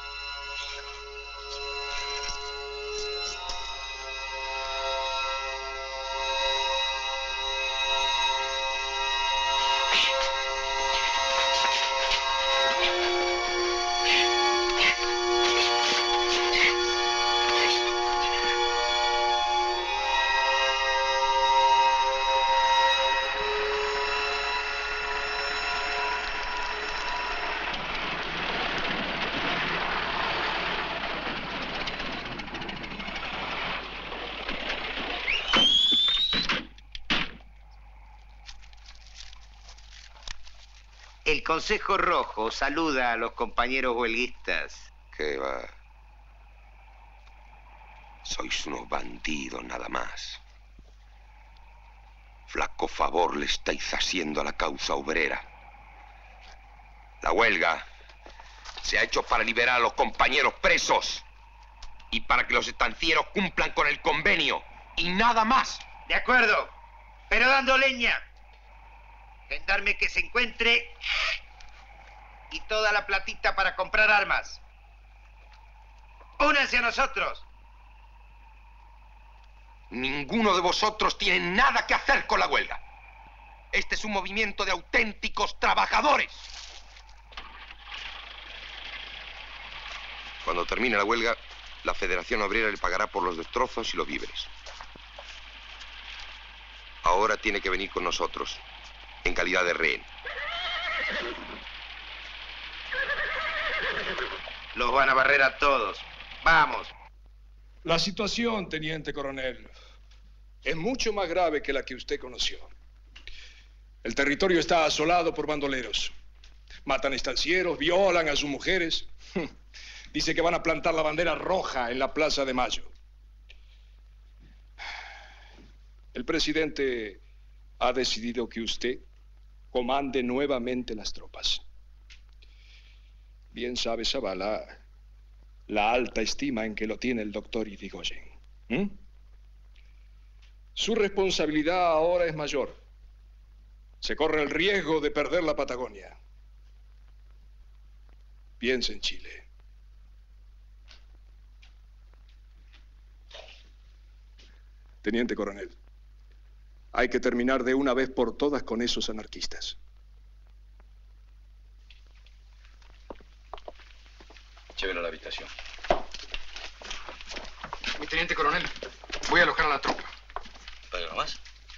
El Consejo Rojo saluda a los compañeros huelguistas. ¿Qué va? Sois unos bandidos nada más. Flaco favor le estáis haciendo a la causa obrera. La huelga se ha hecho para liberar a los compañeros presos y para que los estancieros cumplan con el convenio y nada más. De acuerdo, pero dando leña. Gendarme que se encuentre y toda la platita para comprar armas. Únanse a nosotros. Ninguno de vosotros tiene nada que hacer con la huelga. Este es un movimiento de auténticos trabajadores. Cuando termine la huelga, la Federación Obrera le pagará por los destrozos y los víveres. Ahora tiene que venir con nosotros, en calidad de rehén. Los van a barrer a todos. Vamos. La situación, teniente coronel, es mucho más grave que la que usted conoció. El territorio está asolado por bandoleros. Matan estancieros, violan a sus mujeres. Dice que van a plantar la bandera roja en la Plaza de Mayo. El presidente ha decidido que usted comande nuevamente las tropas. Bien sabe Zavala la alta estima en que lo tiene el doctor Irigoyen. Su responsabilidad ahora es mayor. Se corre el riesgo de perder la Patagonia. Piensa en Chile. Teniente coronel, hay que terminar de una vez por todas con esos anarquistas. Llévenlo a la habitación. Mi teniente coronel, voy a alojar a la tropa. ¿Para nomás?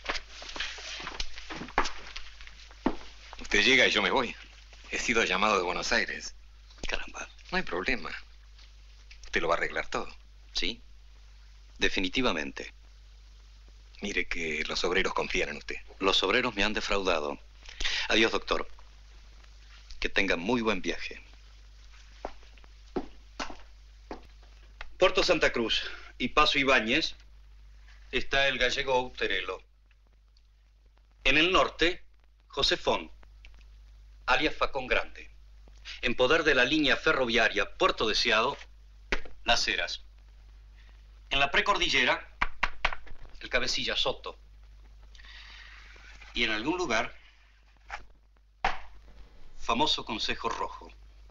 Usted llega y yo me voy. He sido llamado de Buenos Aires. Caramba, no hay problema. Usted lo va a arreglar todo. Sí, definitivamente. Mire que los obreros confían en usted. Los obreros me han defraudado. Adiós, doctor. Que tenga muy buen viaje. Puerto Santa Cruz y Paso Ibáñez está el gallego Outerelo. En el norte, José Font, alias Facón Grande. En poder de la línea ferroviaria Puerto Deseado, Las Heras. En la precordillera, el cabecilla Soto. Y en algún lugar, famoso Consejo Rojo.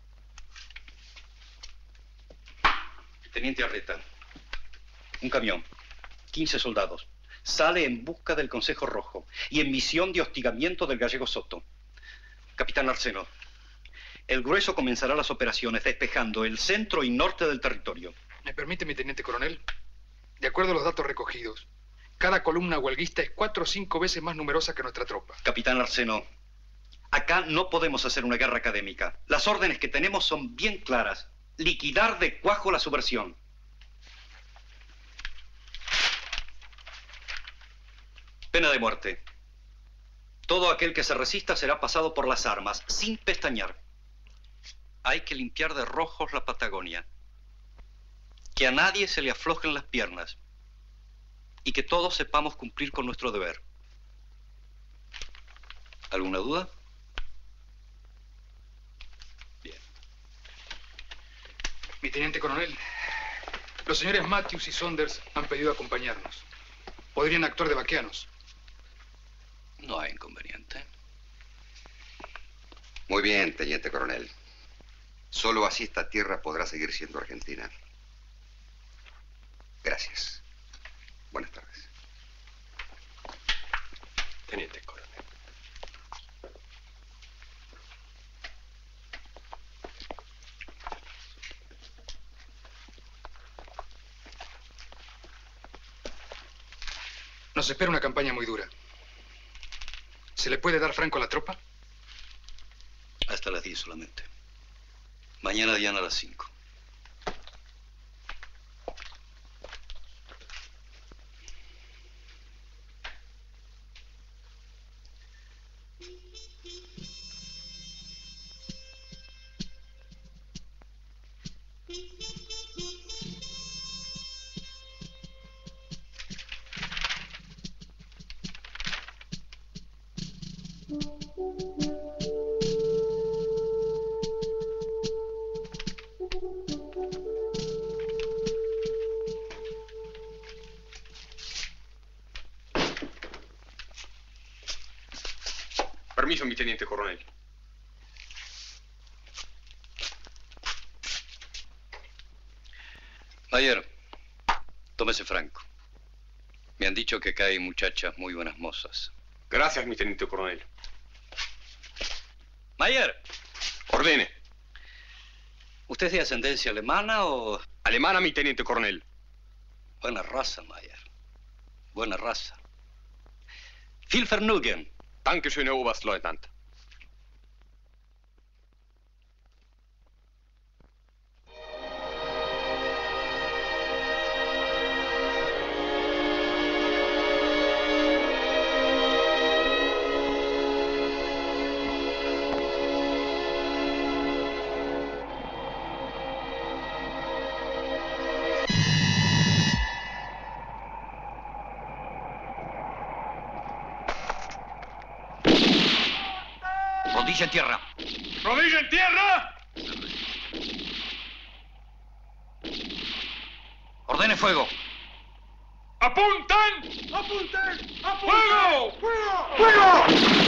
Teniente Arreta, un camión, 15 soldados, sale en busca del Consejo Rojo y en misión de hostigamiento del gallego Soto. Capitán Arseno, el grueso comenzará las operaciones despejando el centro y norte del territorio. ¿Me permite, mi teniente coronel? De acuerdo a los datos recogidos, cada columna huelguista es 4 o 5 veces más numerosa que nuestra tropa. Capitán Arseno, acá no podemos hacer una guerra académica. Las órdenes que tenemos son bien claras. Liquidar de cuajo la subversión. Pena de muerte. Todo aquel que se resista será pasado por las armas, sin pestañear. Hay que limpiar de rojos la Patagonia. Que a nadie se le aflojen las piernas. Y que todos sepamos cumplir con nuestro deber. ¿Alguna duda? Mi teniente coronel, los señores Matthews y Saunders han pedido acompañarnos. Podrían actuar de vaqueanos. No hay inconveniente. Muy bien, teniente coronel. Solo así esta tierra podrá seguir siendo Argentina. Gracias. Buenas tardes. Teniente coronel. Nos espera una campaña muy dura. ¿Se le puede dar franco a la tropa? Hasta las 10 solamente. Mañana Diana a las 5. Permiso, mi teniente coronel. Mayer, tómese franco. Me han dicho que acá hay muchachas muy buenas mozas. Gracias, mi teniente coronel. Mayer. Ordene. ¿Usted es de ascendencia alemana o...? Alemana, mi teniente coronel. Buena raza, Mayer. Buena raza. Viel Vergnügen. Dankeschön, Herr Oberstleutnant. Rodilla en tierra. ¡Rodilla en tierra! Ordene fuego. ¡Apuntan! ¡Apunten! ¡Apunten! ¡Fuego! ¡Fuego! ¡Fuego!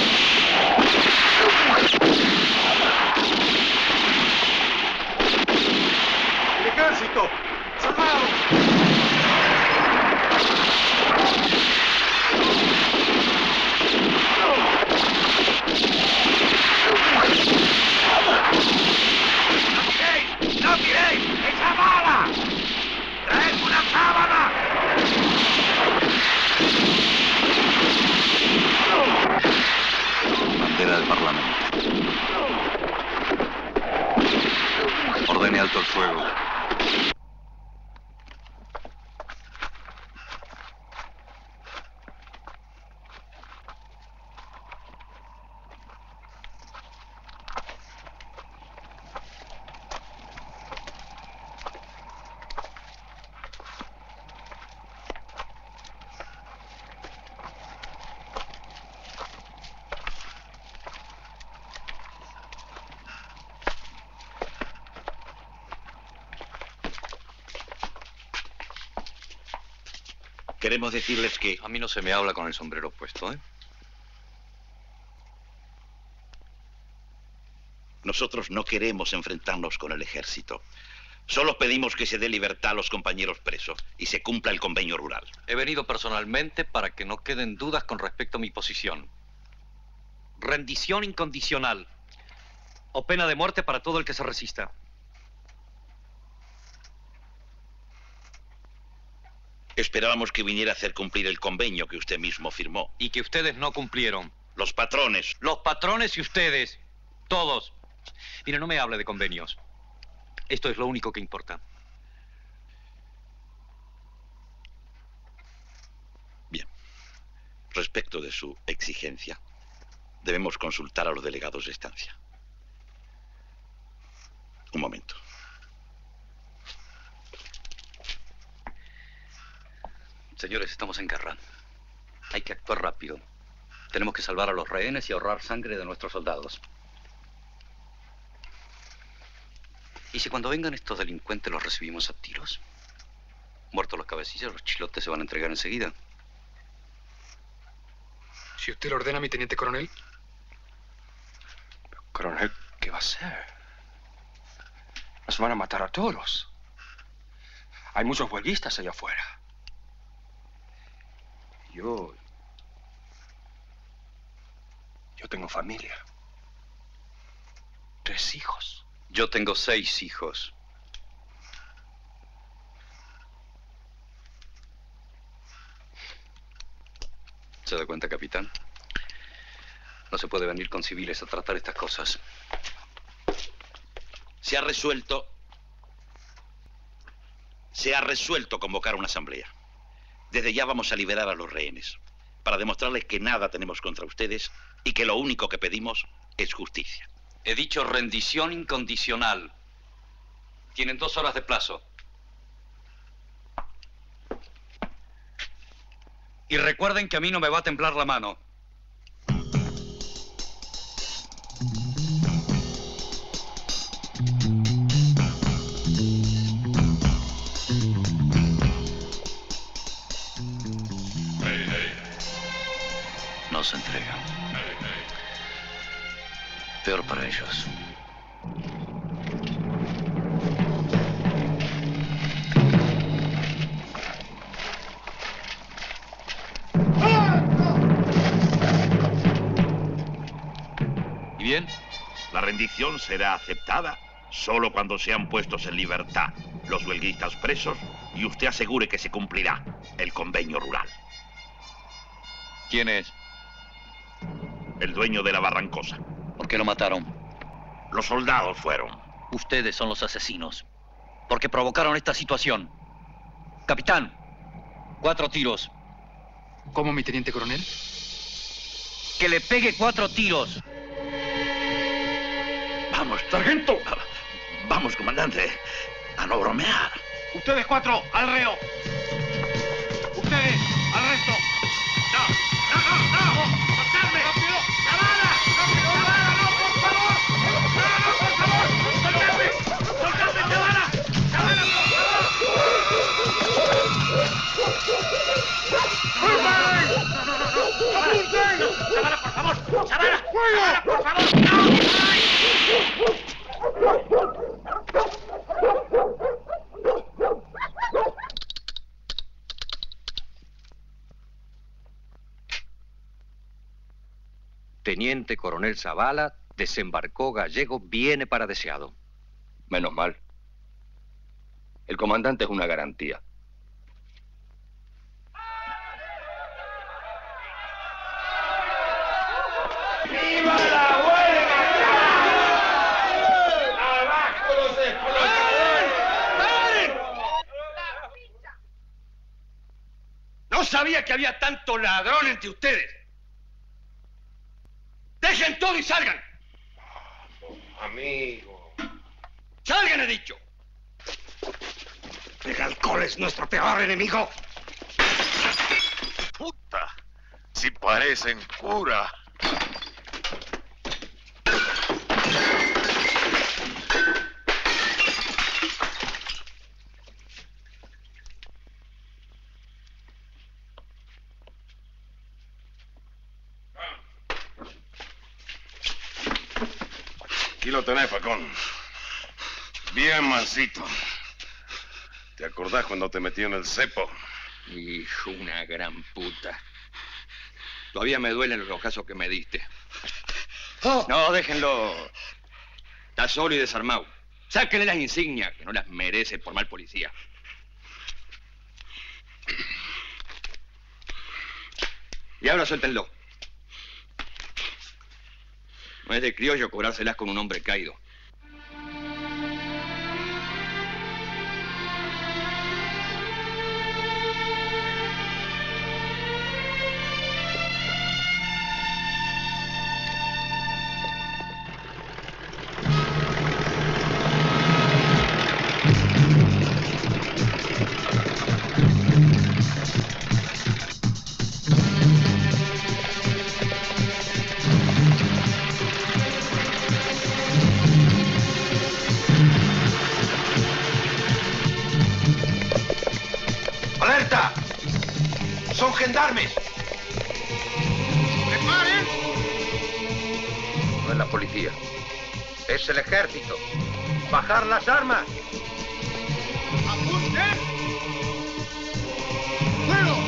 ¡El ejército! ¡Soldados! ¡No tiréis! ¡Esa bala! ¡Traed una sábana! Bandera del Parlamento. Ordene alto el fuego. Queremos decirles que... A mí no se me habla con el sombrero puesto, ¿eh? Nosotros no queremos enfrentarnos con el ejército. Solo pedimos que se dé libertad a los compañeros presos y se cumpla el convenio rural. He venido personalmente para que no queden dudas con respecto a mi posición. Rendición incondicional o pena de muerte para todo el que se resista. Esperábamos que viniera a hacer cumplir el convenio que usted mismo firmó. Y que ustedes no cumplieron. Los patrones. Los patrones y ustedes. Todos. Mire, no me hable de convenios. Esto es lo único que importa. Bien. Respecto de su exigencia, debemos consultar a los delegados de estancia. Un momento. Señores, estamos en guerra. Hay que actuar rápido. Tenemos que salvar a los rehenes y ahorrar sangre de nuestros soldados. ¿Y si cuando vengan estos delincuentes los recibimos a tiros? Muertos los cabecillas, los chilotes se van a entregar enseguida. Si usted lo ordena, mi teniente coronel. Coronel, ¿qué va a hacer? Nos van a matar a todos. Hay muchos huelguistas allá afuera. Yo tengo familia. 3 hijos. Yo tengo 6 hijos. ¿Se da cuenta, capitán? No se puede venir con civiles a tratar estas cosas. Se ha resuelto convocar una asamblea. Desde ya vamos a liberar a los rehenes, para demostrarles que nada tenemos contra ustedes y que lo único que pedimos es justicia. He dicho rendición incondicional. Tienen 2 horas de plazo. Y recuerden que a mí no me va a temblar la mano. No se entregan. Peor para ellos. ¿Y bien? La rendición será aceptada solo cuando sean puestos en libertad los huelguistas presos y usted asegure que se cumplirá el convenio rural. ¿Quién es? El dueño de la Barrancosa. ¿Por qué lo mataron? Los soldados fueron. Ustedes son los asesinos. Porque provocaron esta situación. Capitán, 4 tiros. ¿Cómo, mi teniente coronel? Que le pegue 4 tiros. Vamos, sargento. Vamos, comandante. A no bromear. Ustedes 4, al reo. Ustedes, al resto. ¡No! ¡Soltadme! ¡Rápido! ¡Zavala! ¡Rápido! ¡Zavala! ¡No, por favor! ¡No, por favor! ¡Soltadme! ¡Soltadme, Zavala! ¡Zavala, por favor! ¡Apunten! ¡Zavala, por favor! ¡Zavala! ¡Zavala, por favor! ¡No! Teniente Coronel Zavala, desembarcó Gallego, viene para deseado. Menos mal. El comandante es una garantía. ¡Viva la huelga! ¡Abajo los explotadores! ¡Paren! No sabía que había tanto ladrón entre ustedes. ¡Dejen todo y salgan! Amigo. ¡Salgan, he dicho! El alcohol es nuestro peor enemigo. ¡Puta! Si parecen cura. Aquí lo tenés, Facón. Bien mansito. ¿Te acordás cuando te metió en el cepo? Hijo, una gran puta. Todavía me duelen los ojazos que me diste. No, déjenlo. Está solo y desarmado. Sáquenle las insignias, que no las merece por mal policía. Y ahora suéltenlo. No es de criollo cobrárselas con un hombre caído. ¡Alerta! ¡Son gendarmes! en la policía. Es el ejército. ¡Bajar las armas! ¡Apunte! ¡Fuego!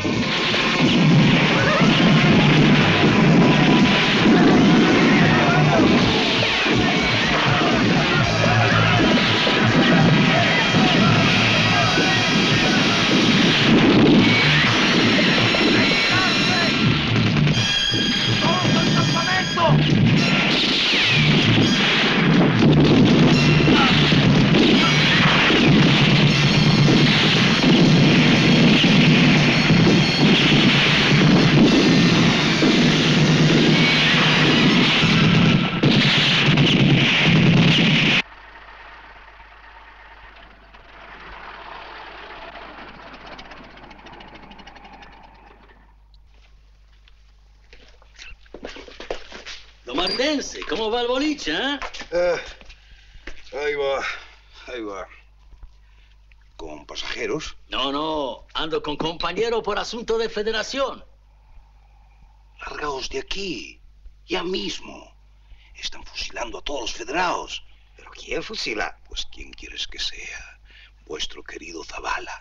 Domardense, ¿cómo va el boliche, Ahí va. ¿Con pasajeros? No, ando con compañero por asunto de federación. Largaos de aquí, ya mismo. Están fusilando a todos los federados. ¿Pero quién fusila? Pues quién quieres que sea. Vuestro querido Zavala.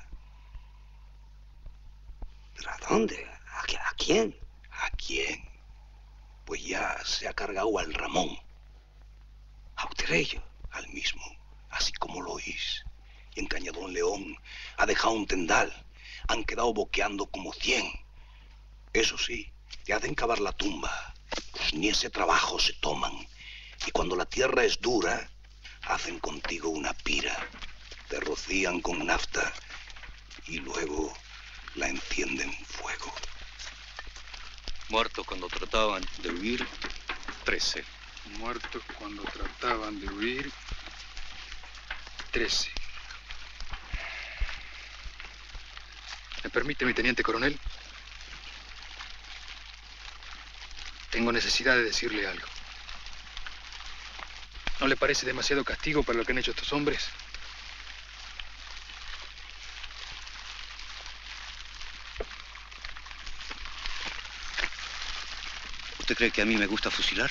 ¿Pero a dónde? ¿A quién? ¿A quién? Pues ya se ha cargado al Ramón. A Uterello, al mismo, así como lo oís. Y en Cañadón León ha dejado un tendal. Han quedado boqueando como 100. Eso sí, te hacen cavar la tumba. Pues ni ese trabajo se toman. Y cuando la tierra es dura, hacen contigo una pira. Te rocían con nafta y luego la encienden fuego. Muertos cuando trataban de huir, 13. Muertos cuando trataban de huir, 13. ¿Me permite, mi teniente coronel? Tengo necesidad de decirle algo. ¿No le parece demasiado castigo para lo que han hecho estos hombres? ¿Usted cree que a mí me gusta fusilar?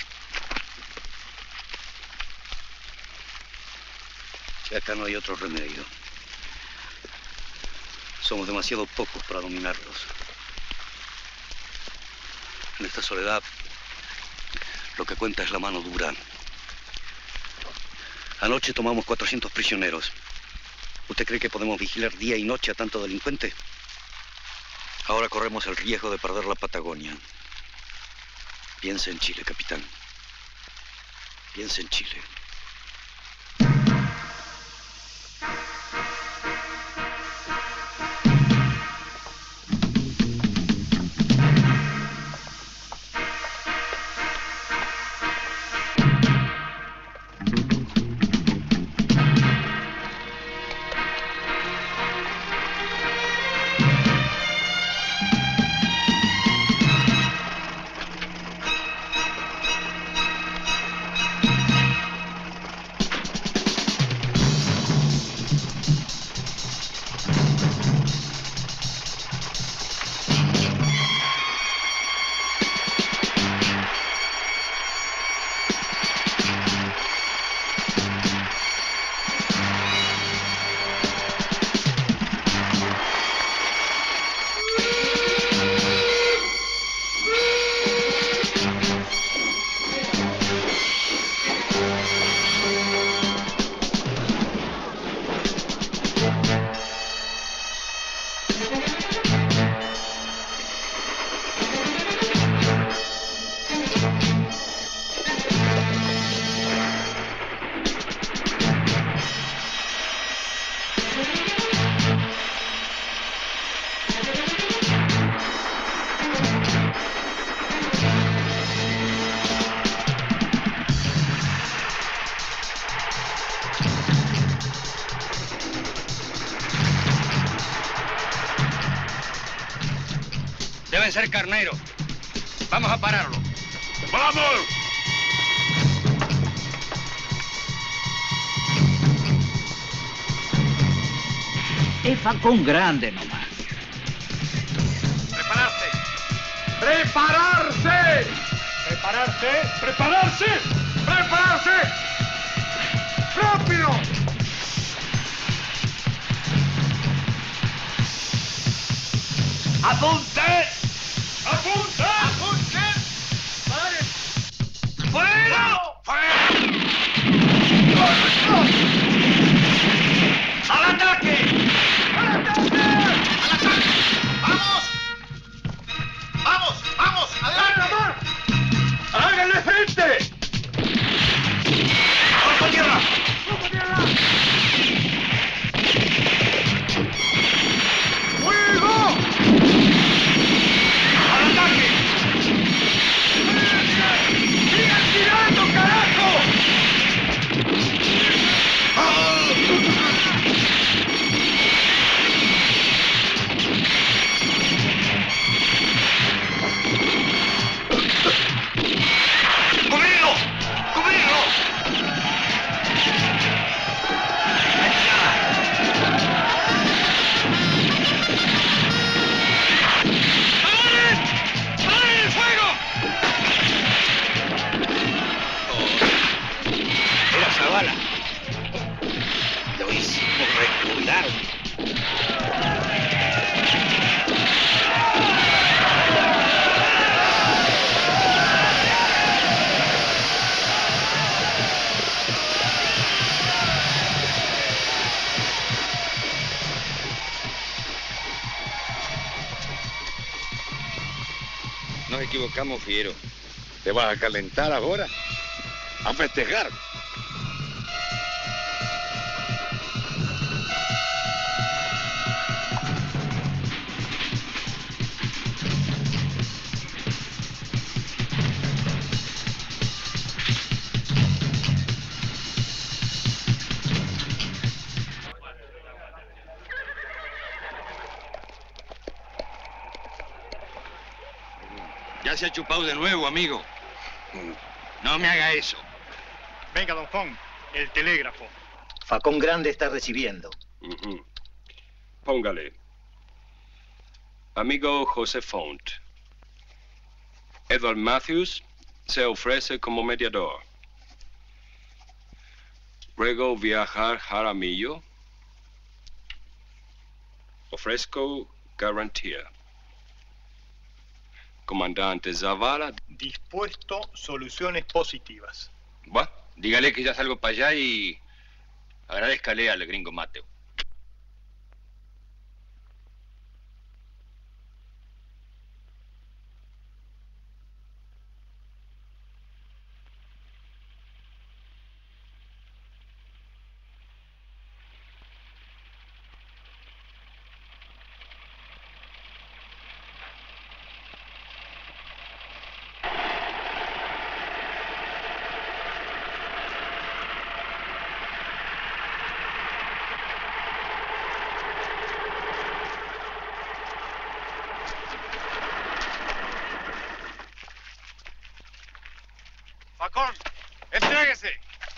Que acá no hay otro remedio. Somos demasiado pocos para dominarlos. En esta soledad, lo que cuenta es la mano dura. Anoche tomamos 400 prisioneros. ¿Usted cree que podemos vigilar día y noche a tanto delincuente? Ahora corremos el riesgo de perder la Patagonia. Piensa en Chile, capitán. Piensa en Chile. Deben ser carneros. Vamos a pararlo. ¡Vamos! Es facón grande nomás. ¡Prepararse! ¡Prepararse! ¡Prepararse! ¡Prepararse! ¡Prepararse! ¡Rápido! ¡Apunte! ¡Apunte! ¡Apunte! ¡Fuego! ¡Al ataque! ¡Al ataque! ¡Al ataque! ¡Vamos! ¡Vamos! ¡Vamos! ¡Adelante! ¡Háganle frente! ¡Bajo tierra! ¡Bajo tierra! ¡Fuego! ¡Al ataque! ¡Sigan tirando, carajo! ¡Cubrirlo! ¡Cubrirlo! ¡Paren! ¡Paren el fuego! Era Zavala. Lo hicimos recular. Nos equivocamos, Fiero. ¿Te vas a calentar ahora? ¿A festejar? Ya se ha chupado de nuevo, amigo. No me haga eso. Venga, don Fon, el telégrafo. Facón Grande está recibiendo. Póngale. Amigo José Font. Edward Matthews se ofrece como mediador. Ruego viajar Jaramillo. Ofrezco garantía. Comandante Zavala. Dispuesto, soluciones positivas. Bueno, dígale que ya salgo para allá y agradezcale al gringo Mateo. Facón, entréguese.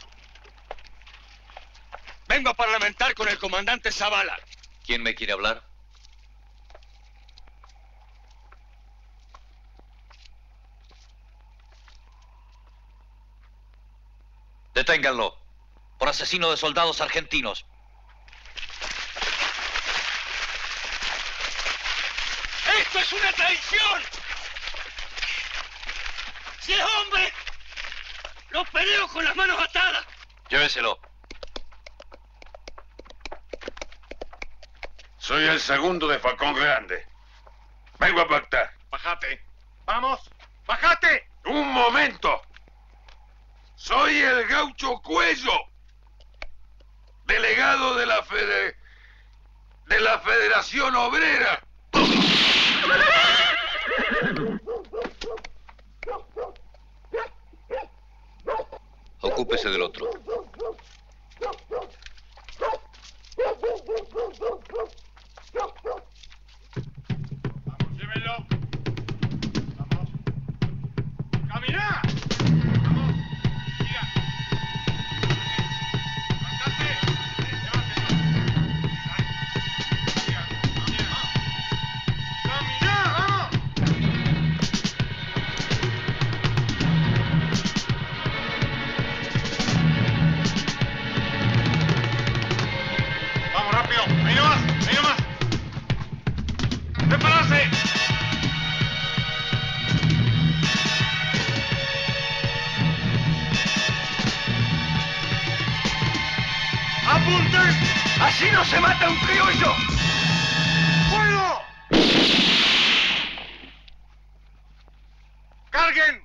Vengo a parlamentar con el comandante Zavala. ¿Quién me quiere hablar? Deténganlo, por asesino de soldados argentinos. ¡Esto es una traición! ¡Si es hombre! ¡Lo peleo con las manos atadas! Lléveselo. Soy el segundo de Facón Grande. Vengo a pactar. Bájate. ¡Vamos! ¡Bájate! ¡Un momento! Soy el Gaucho Cuello, delegado de la Federación Obrera. Ocúpese del otro. Vamos, llévenlo. Vamos. ¡Caminá! ¡Apunten! ¡Así no se mata un criollo! ¡Fuego! ¡Carguen!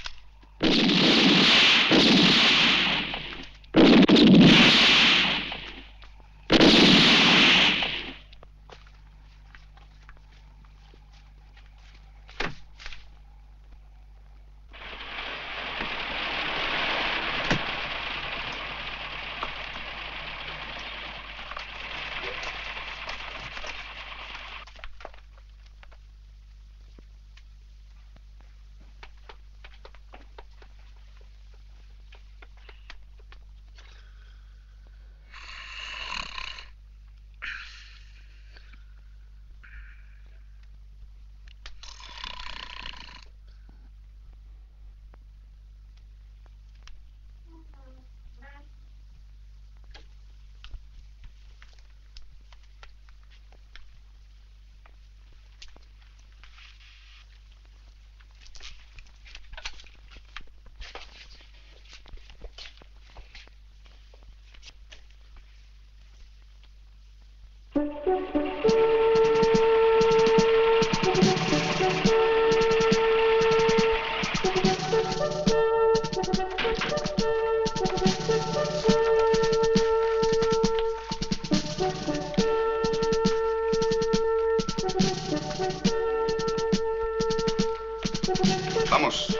Vamos.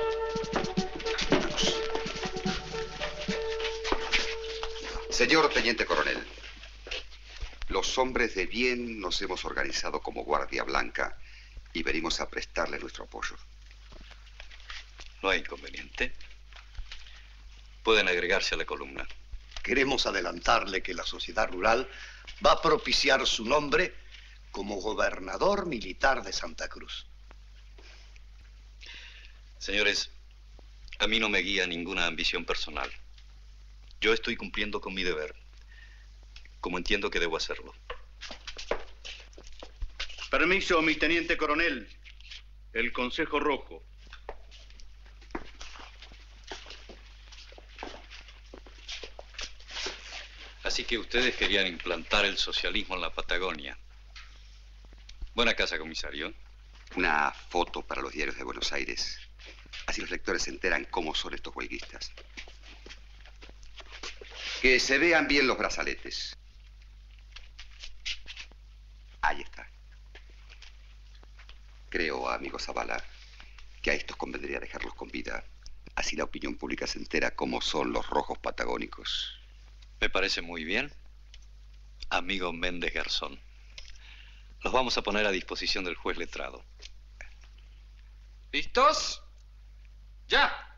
Señor Teniente Coronel, los hombres de bien nos hemos organizado como Guardia Blanca y venimos a prestarle nuestro apoyo. No hay inconveniente. Pueden agregarse a la columna. Queremos adelantarle que la sociedad rural va a propiciar su nombre como gobernador militar de Santa Cruz. Señores, a mí no me guía ninguna ambición personal. Yo estoy cumpliendo con mi deber, como entiendo que debo hacerlo. Permiso, mi teniente coronel. El Consejo Rojo. Así que ustedes querían implantar el socialismo en la Patagonia. Buena casa, comisario. Una foto para los diarios de Buenos Aires. Así los lectores se enteran cómo son estos huelguistas. Que se vean bien los brazaletes. Ahí está. Creo, amigo Zavala, que a estos convendría dejarlos con vida. Así la opinión pública se entera cómo son los rojos patagónicos. Me parece muy bien, amigo Méndez Garzón. Los vamos a poner a disposición del juez letrado. ¿Listos? ¡Ya!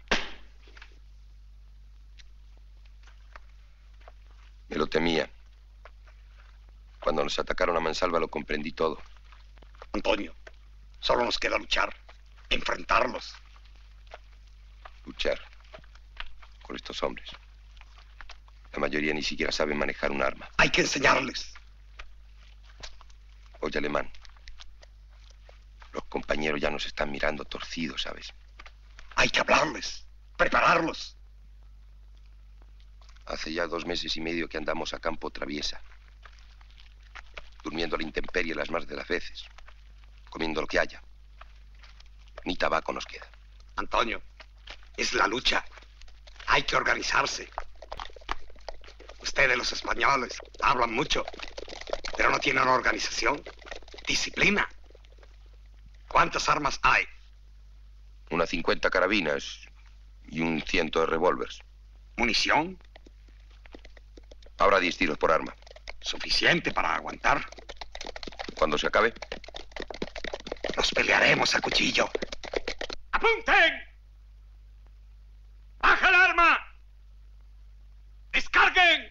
Me lo temía. Cuando nos atacaron a mansalva lo comprendí todo. Antonio, solo nos queda luchar, enfrentarlos. Luchar con estos hombres. La mayoría ni siquiera sabe manejar un arma. Hay que enseñarles. Oye, Alemán, los compañeros ya nos están mirando torcidos, ¿sabes? Hay que hablarles, prepararlos. Hace ya 2 meses y medio que andamos a campo traviesa, durmiendo a la intemperie las más de las veces, comiendo lo que haya. Ni tabaco nos queda. Antonio, es la lucha. Hay que organizarse. Ustedes, los españoles, hablan mucho, pero no tienen organización, disciplina. ¿Cuántas armas hay? Unas 50 carabinas y un 100 de revólveres. ¿Munición? Habrá 10 tiros por arma. Suficiente para aguantar. Cuando se acabe, nos pelearemos a cuchillo. ¡Apunten! ¡Baja el arma! ¡Descarguen!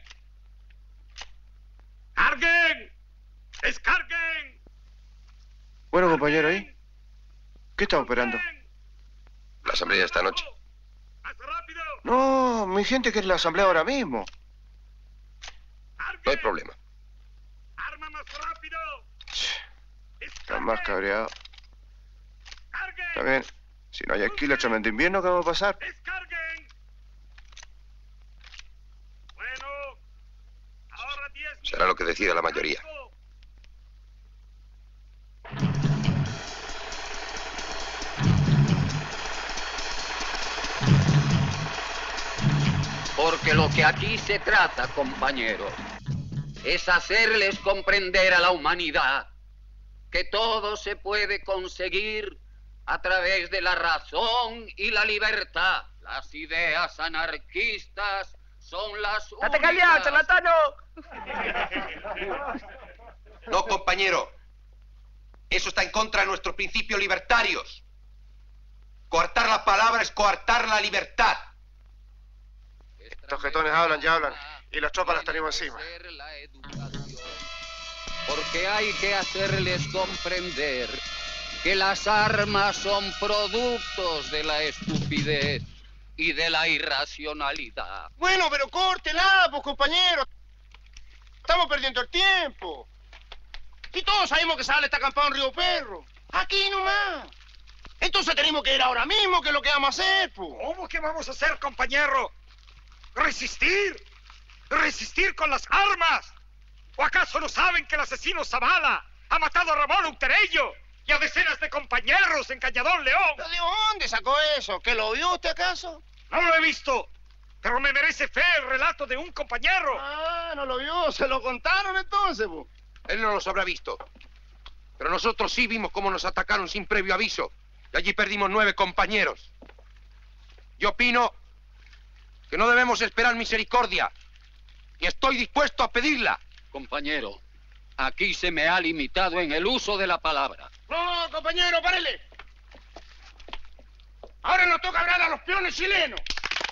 ¡Carguen! ¡Descarguen! Bueno, compañero, ¿ahí? ¿Qué está operando? la asamblea esta noche. No, mi gente quiere la asamblea ahora mismo. No hay problema. Está más cabreado. Está bien. Si no hay aquí el examen de invierno, ¿qué va a pasar? Bueno, ahora Será lo que decida la mayoría. Porque lo que aquí se trata, compañeros, es hacerles comprender a la humanidad que todo se puede conseguir a través de la razón y la libertad. Las ideas anarquistas son las únicas... ¡Date callado, charlatano! No, compañero. Eso está en contra de nuestros principios libertarios. Coartar la palabra es coartar la libertad. Estos jetones hablan, ya hablan. Y las tropas las tenemos encima. Porque hay que hacerles comprender que las armas son productos de la estupidez y de la irracionalidad. Bueno, pero córtela, pues, compañero. Estamos perdiendo el tiempo. Y todos sabemos que sale esta acampado en Río Perro. Aquí nomás. Entonces tenemos que ir ahora mismo, que es lo que vamos a hacer, pues. ¿Cómo que vamos a hacer, compañero? ¿Resistir? ¿Resistir con las armas? ¿O acaso no saben que el asesino Zavala ha matado a Ramón Uterello y a decenas de compañeros en Cañadón León? ¿De dónde sacó eso? ¿Que lo vio usted acaso? No lo he visto, pero me merece fe el relato de un compañero. Ah, no lo vio, se lo contaron entonces, pues. Él no los habrá visto. Pero nosotros sí vimos cómo nos atacaron sin previo aviso. Y allí perdimos 9 compañeros. Yo opino que no debemos esperar misericordia. Y estoy dispuesto a pedirla. Compañero, aquí se me ha limitado en el uso de la palabra. No, compañero, párele. Ahora nos toca hablar a los peones chilenos.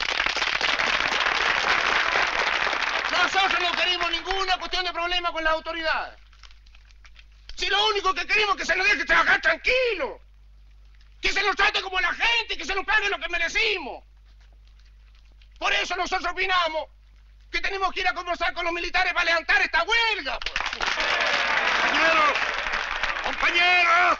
Nosotros no queremos ninguna cuestión de problema con las autoridades. Si lo único que queremos es que se nos deje trabajar tranquilo. Que se nos trate como la gente, que se nos pague lo que merecimos. Por eso nosotros opinamos que tenemos que ir a conversar con los militares para levantar esta huelga. ¡Compañeros! ¡Compañeros!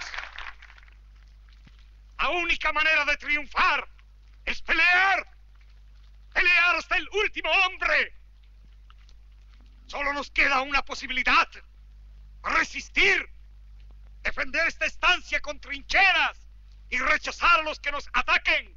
La única manera de triunfar es pelear. Pelear hasta el último hombre. Solo nos queda una posibilidad. Resistir. Defender esta estancia con trincheras y rechazar a los que nos ataquen.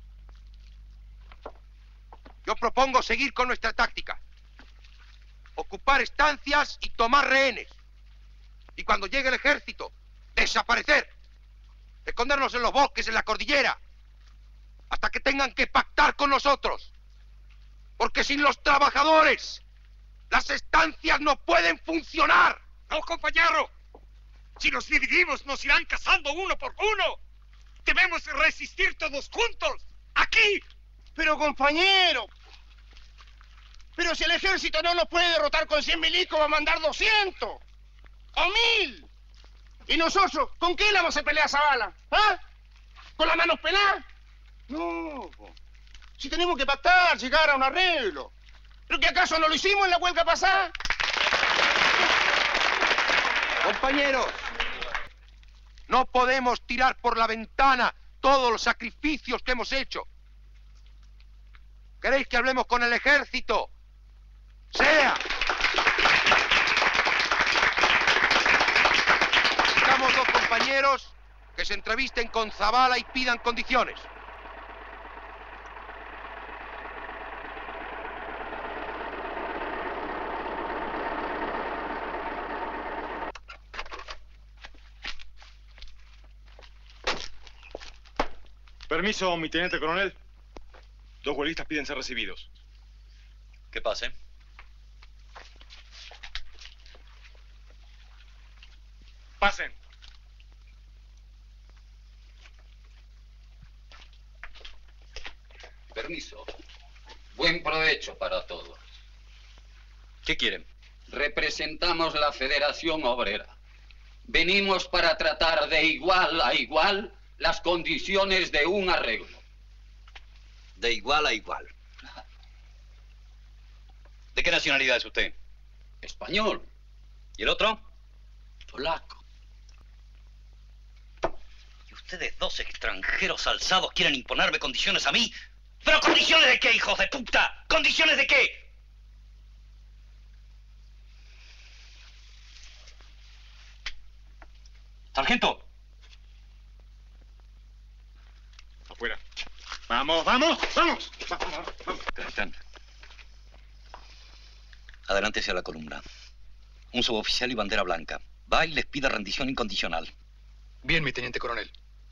Yo propongo seguir con nuestra táctica. Ocupar estancias y tomar rehenes. Y cuando llegue el ejército, desaparecer. Escondernos en los bosques, en la cordillera. Hasta que tengan que pactar con nosotros. Porque sin los trabajadores, las estancias no pueden funcionar. No, compañero. Si nos dividimos, nos irán cazando uno por uno. Debemos resistir todos juntos. Aquí. Pero, compañero, pero si el ejército no nos puede derrotar con 100 milicos, va a mandar 200 o 1000. ¿Y nosotros con qué le vamos a pelear a Zavala? ¿Ah? ¿Con las manos peladas? No, si tenemos que pactar, llegar a un arreglo. ¿Pero que acaso no lo hicimos en la huelga pasada? Compañeros, no podemos tirar por la ventana todos los sacrificios que hemos hecho. ¿Queréis que hablemos con el ejército? ¡Sea! Buscamos 2 compañeros que se entrevisten con Zavala y pidan condiciones. Permiso, mi teniente coronel. 2 huelguistas piden ser recibidos. Que pasen. Pasen. Permiso. Buen provecho para todos. ¿Qué quieren? Representamos la Federación Obrera. Venimos para tratar de igual a igual las condiciones de un arreglo. De igual a igual. ¿De qué nacionalidad es usted? Español. ¿Y el otro? Polaco. ¿Y ustedes 2 extranjeros alzados quieren imponerme condiciones a mí? ¿Pero condiciones de qué, hijos de puta? ¿Condiciones de qué? Sargento. Afuera. Vamos, vamos, vamos. Capitán. Adelante hacia la columna. Un suboficial y bandera blanca. Va y les pide rendición incondicional. Bien, mi teniente coronel.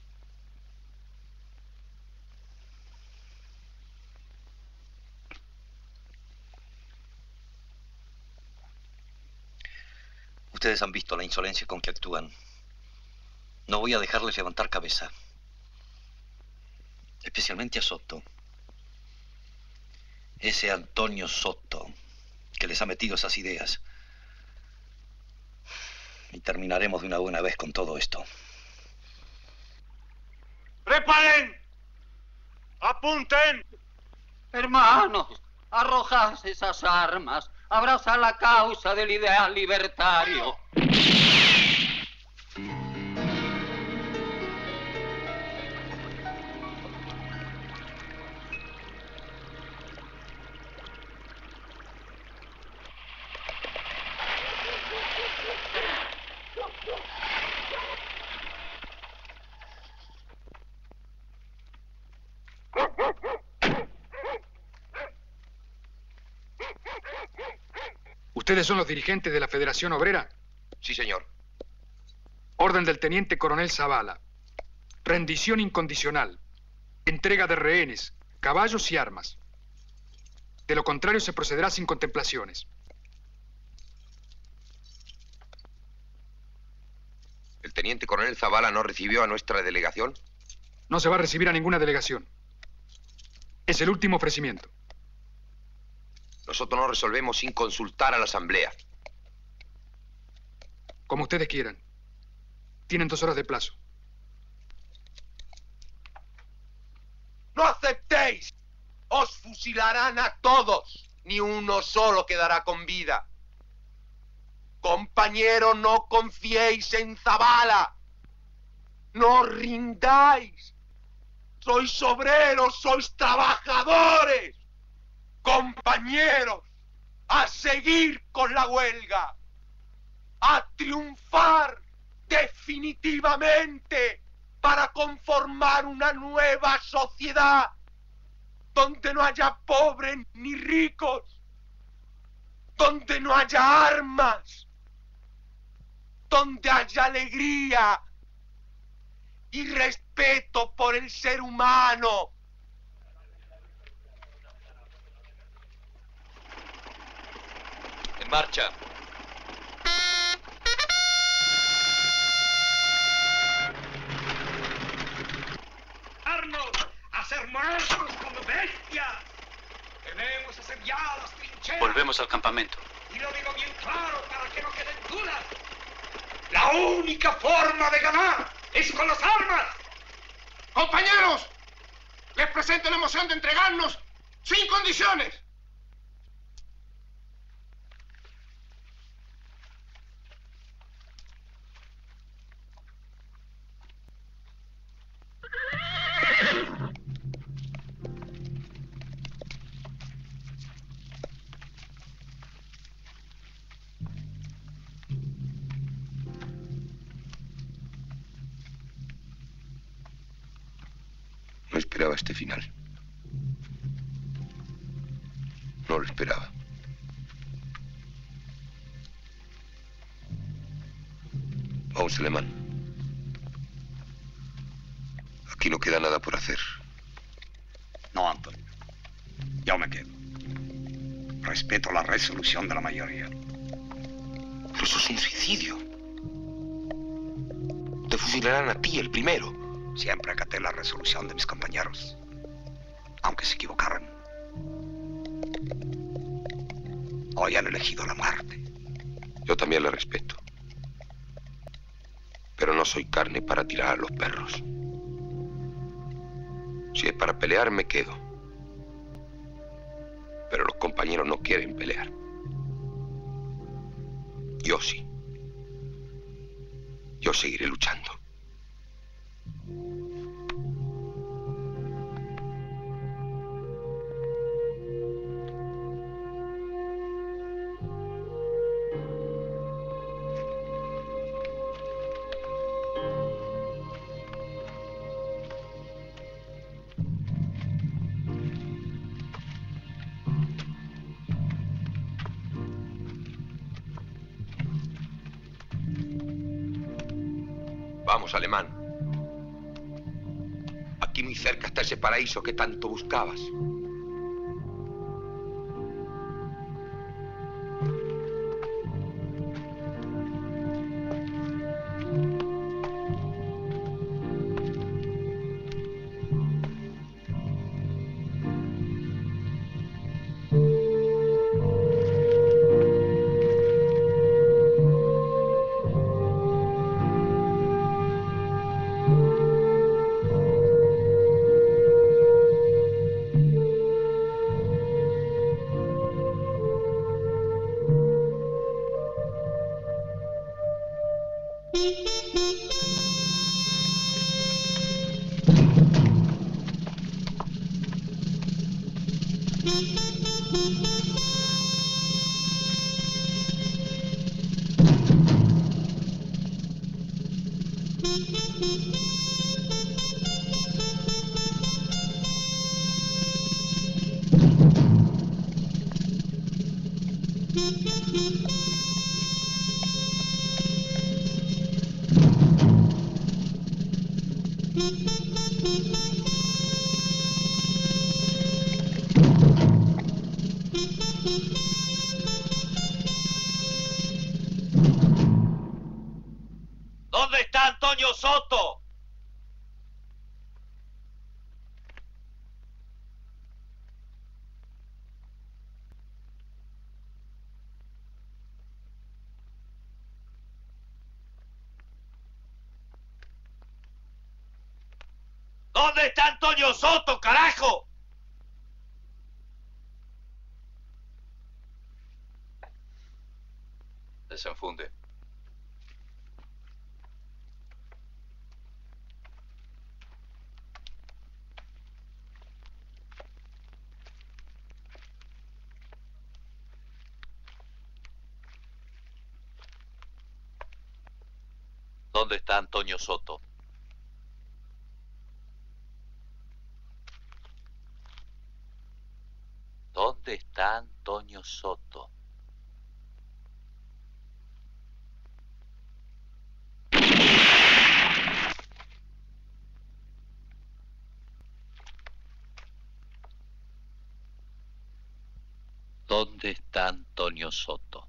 Ustedes han visto la insolencia con que actúan. No voy a dejarles levantar cabeza. Especialmente a Soto. Ese Antonio Soto que les ha metido esas ideas. Y terminaremos de una buena vez con todo esto. ¡Preparen! ¡Apunten! Hermanos, arrojad esas armas. Abrazad la causa del ideal libertario. ¿Ustedes son los dirigentes de la Federación Obrera? Sí, señor. Orden del teniente coronel Zavala. Rendición incondicional. Entrega de rehenes, caballos y armas. De lo contrario se procederá sin contemplaciones. ¿El teniente coronel Zavala no recibió a nuestra delegación? No se va a recibir a ninguna delegación. Es el último ofrecimiento. Nosotros no resolvemos sin consultar a la asamblea. Como ustedes quieran. Tienen 2 horas de plazo. ¡No aceptéis! ¡Os fusilarán a todos! Ni uno solo quedará con vida. Compañero, no confiéis en Zavala. No os rindáis. Sois obreros, sois trabajadores. Compañeros, a seguir con la huelga. A triunfar definitivamente para conformar una nueva sociedad donde no haya pobres ni ricos, donde no haya armas, donde haya alegría y respeto por el ser humano. En marcha. ¡A ser muertos como bestias! Tenemos asediadas las trincheras. Volvemos al campamento. Y lo digo bien claro para que no queden dudas. La única forma de ganar es con las armas. Compañeros, les presento la moción de entregarnos sin condiciones. No esperaba este final. No lo esperaba. Vamos, Alemán. Aquí no queda nada por hacer. No, Anthony. Yo me quedo. Respeto la resolución de la mayoría. Pero eso es un suicidio. Te fusilarán a ti, el primero. Siempre acaté la resolución de mis compañeros, aunque se equivocaran. Hoy han elegido la muerte. Yo también la respeto. Pero no soy carne para tirar a los perros. Si es para pelear, me quedo. Pero los compañeros no quieren pelear. Yo sí. Yo seguiré luchando. Vamos, alemán. Aquí muy cerca está ese paraíso que tanto buscabas. ¿Dónde está Antonio Soto? ¿Dónde está Antonio Soto, carajo? Desenfunde. ¿Dónde está Antonio Soto? ¿Dónde está Antonio Soto? ¿Dónde está Antonio Soto?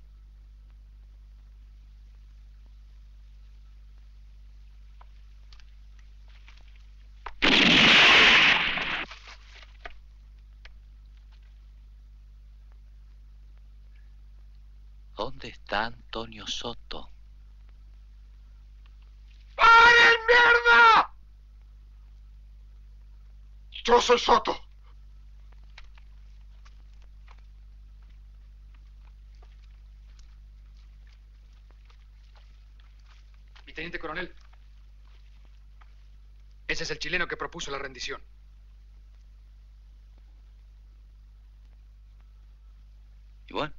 ¿Dónde está Antonio Soto? ¡Paren, mierda! Yo soy Soto. Mi teniente coronel, ese es el chileno que propuso la rendición. ¿Y bueno?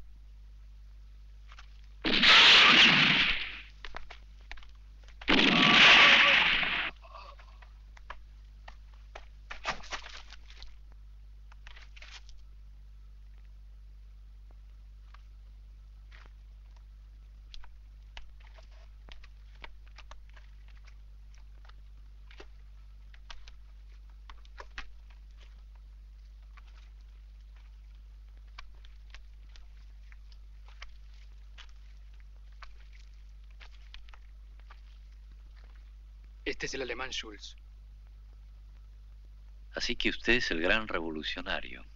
Este es el alemán Schulz. Así que usted es el gran revolucionario.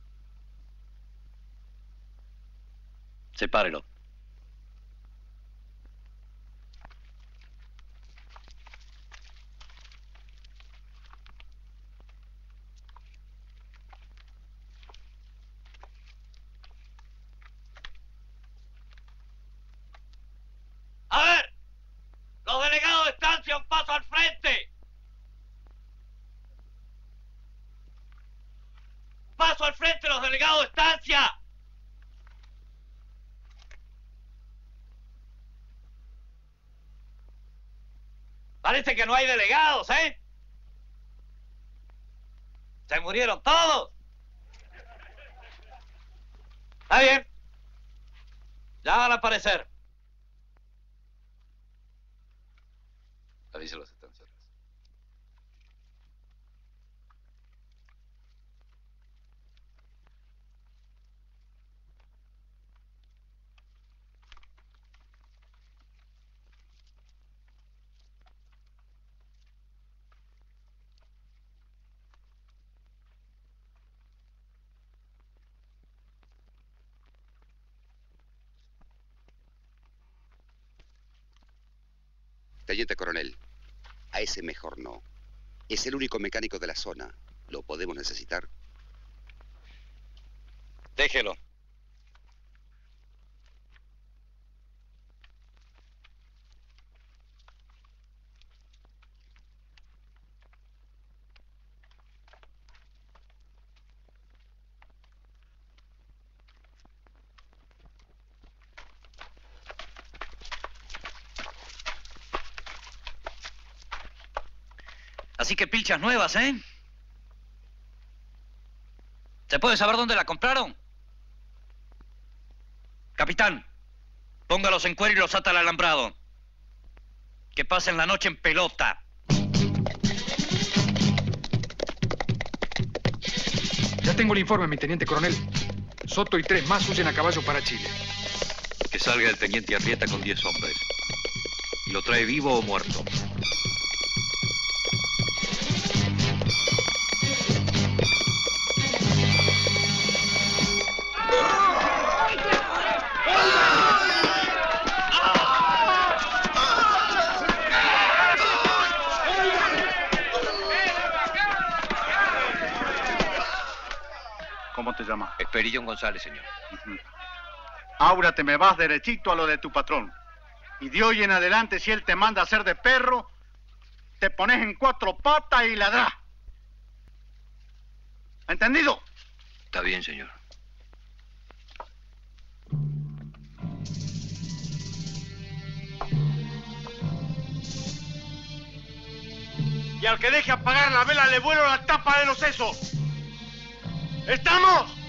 Sepárelo. A ver, los delegados de estancia, un paso al frente. Un paso al frente, los delegados de estancia. Parece que no hay delegados, ¿eh? Se murieron todos. Está bien. Ya van a aparecer. Avíselos, están cerradas. Teniente coronel, a ese mejor no. Es el único mecánico de la zona. ¿Lo podemos necesitar? Déjelo. Así que pilchas nuevas, ¿eh? ¿Se puede saber dónde la compraron? Capitán, póngalos en cuero y los ata al alambrado. Que pasen la noche en pelota. Ya tengo el informe, mi teniente coronel. Soto y 3 más huyen a caballo para Chile. Que salga el teniente Arrieta con 10 hombres. Y lo trae vivo o muerto. ¿Cómo te llamas? Esperillón González, señor. Ahora te me vas derechito a lo de tu patrón. Y de hoy en adelante, si él te manda a hacer de perro, te pones en 4 patas y ladrás. ¿Entendido? Está bien, señor. Y al que deje apagar la vela le vuelo la tapa de los sesos. ¿Estamos?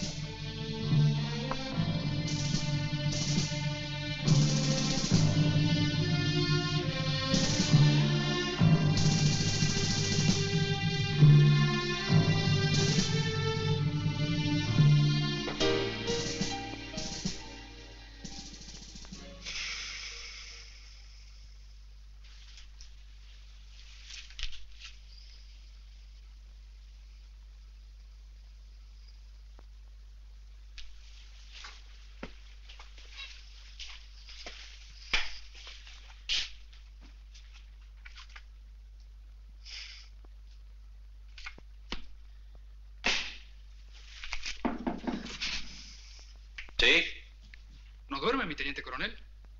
¿Sí? ¿No duerme, mi teniente coronel?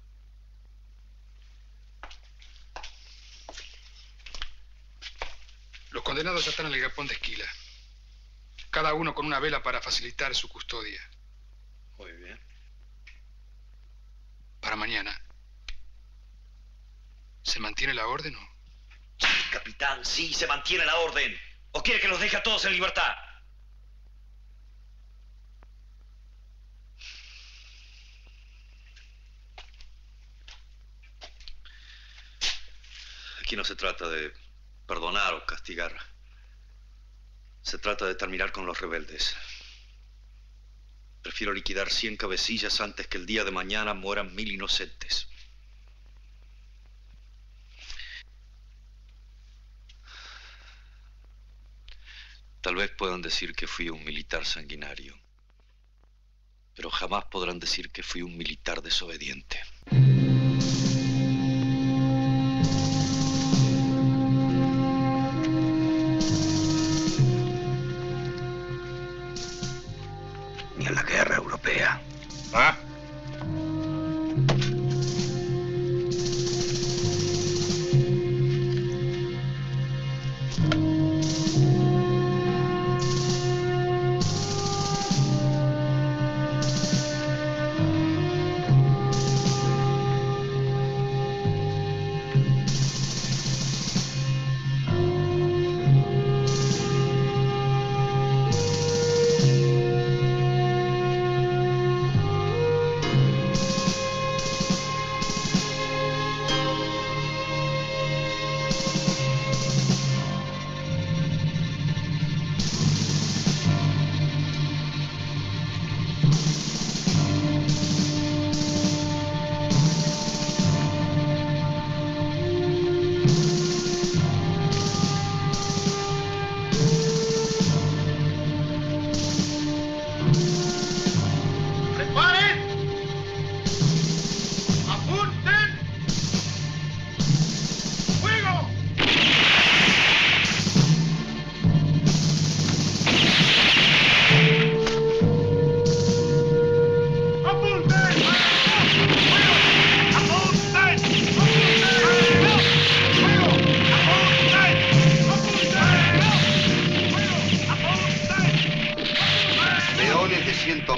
Los condenados ya están en el galpón de Esquila. Cada uno con una vela para facilitar su custodia. Muy bien. Para mañana. ¿Se mantiene la orden o...? Sí, capitán, sí, se mantiene la orden. ¿O quiere que los deje a todos en libertad? Aquí no se trata de perdonar o castigar. Se trata de terminar con los rebeldes. Prefiero liquidar 100 cabecillas antes que el día de mañana mueran 1000 inocentes. Tal vez puedan decir que fui un militar sanguinario, pero jamás podrán decir que fui un militar desobediente. Ni en la guerra europea. ¿Ah?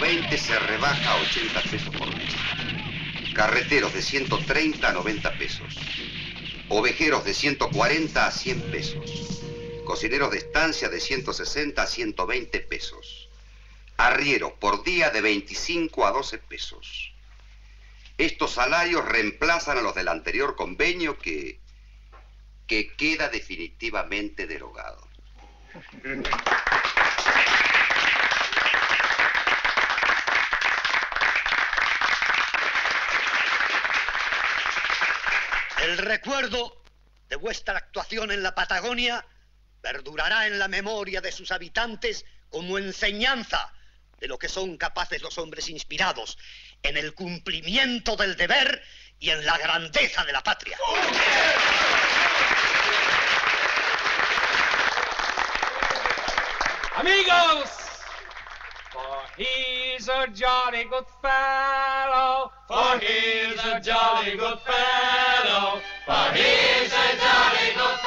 120 se rebaja a 80 pesos por mes. Carreteros de 130 a 90 pesos. Ovejeros de 140 a 100 pesos. Cocineros de estancia de 160 a 120 pesos. Arrieros por día de 25 a 12 pesos. Estos salarios reemplazan a los del anterior convenio que queda definitivamente derogado. El recuerdo de vuestra actuación en la Patagonia perdurará en la memoria de sus habitantes como enseñanza de lo que son capaces los hombres inspirados en el cumplimiento del deber y en la grandeza de la patria. Amigos! For he's a jolly good fellow. For he's a jolly good fellow. For he's a jolly good fellow.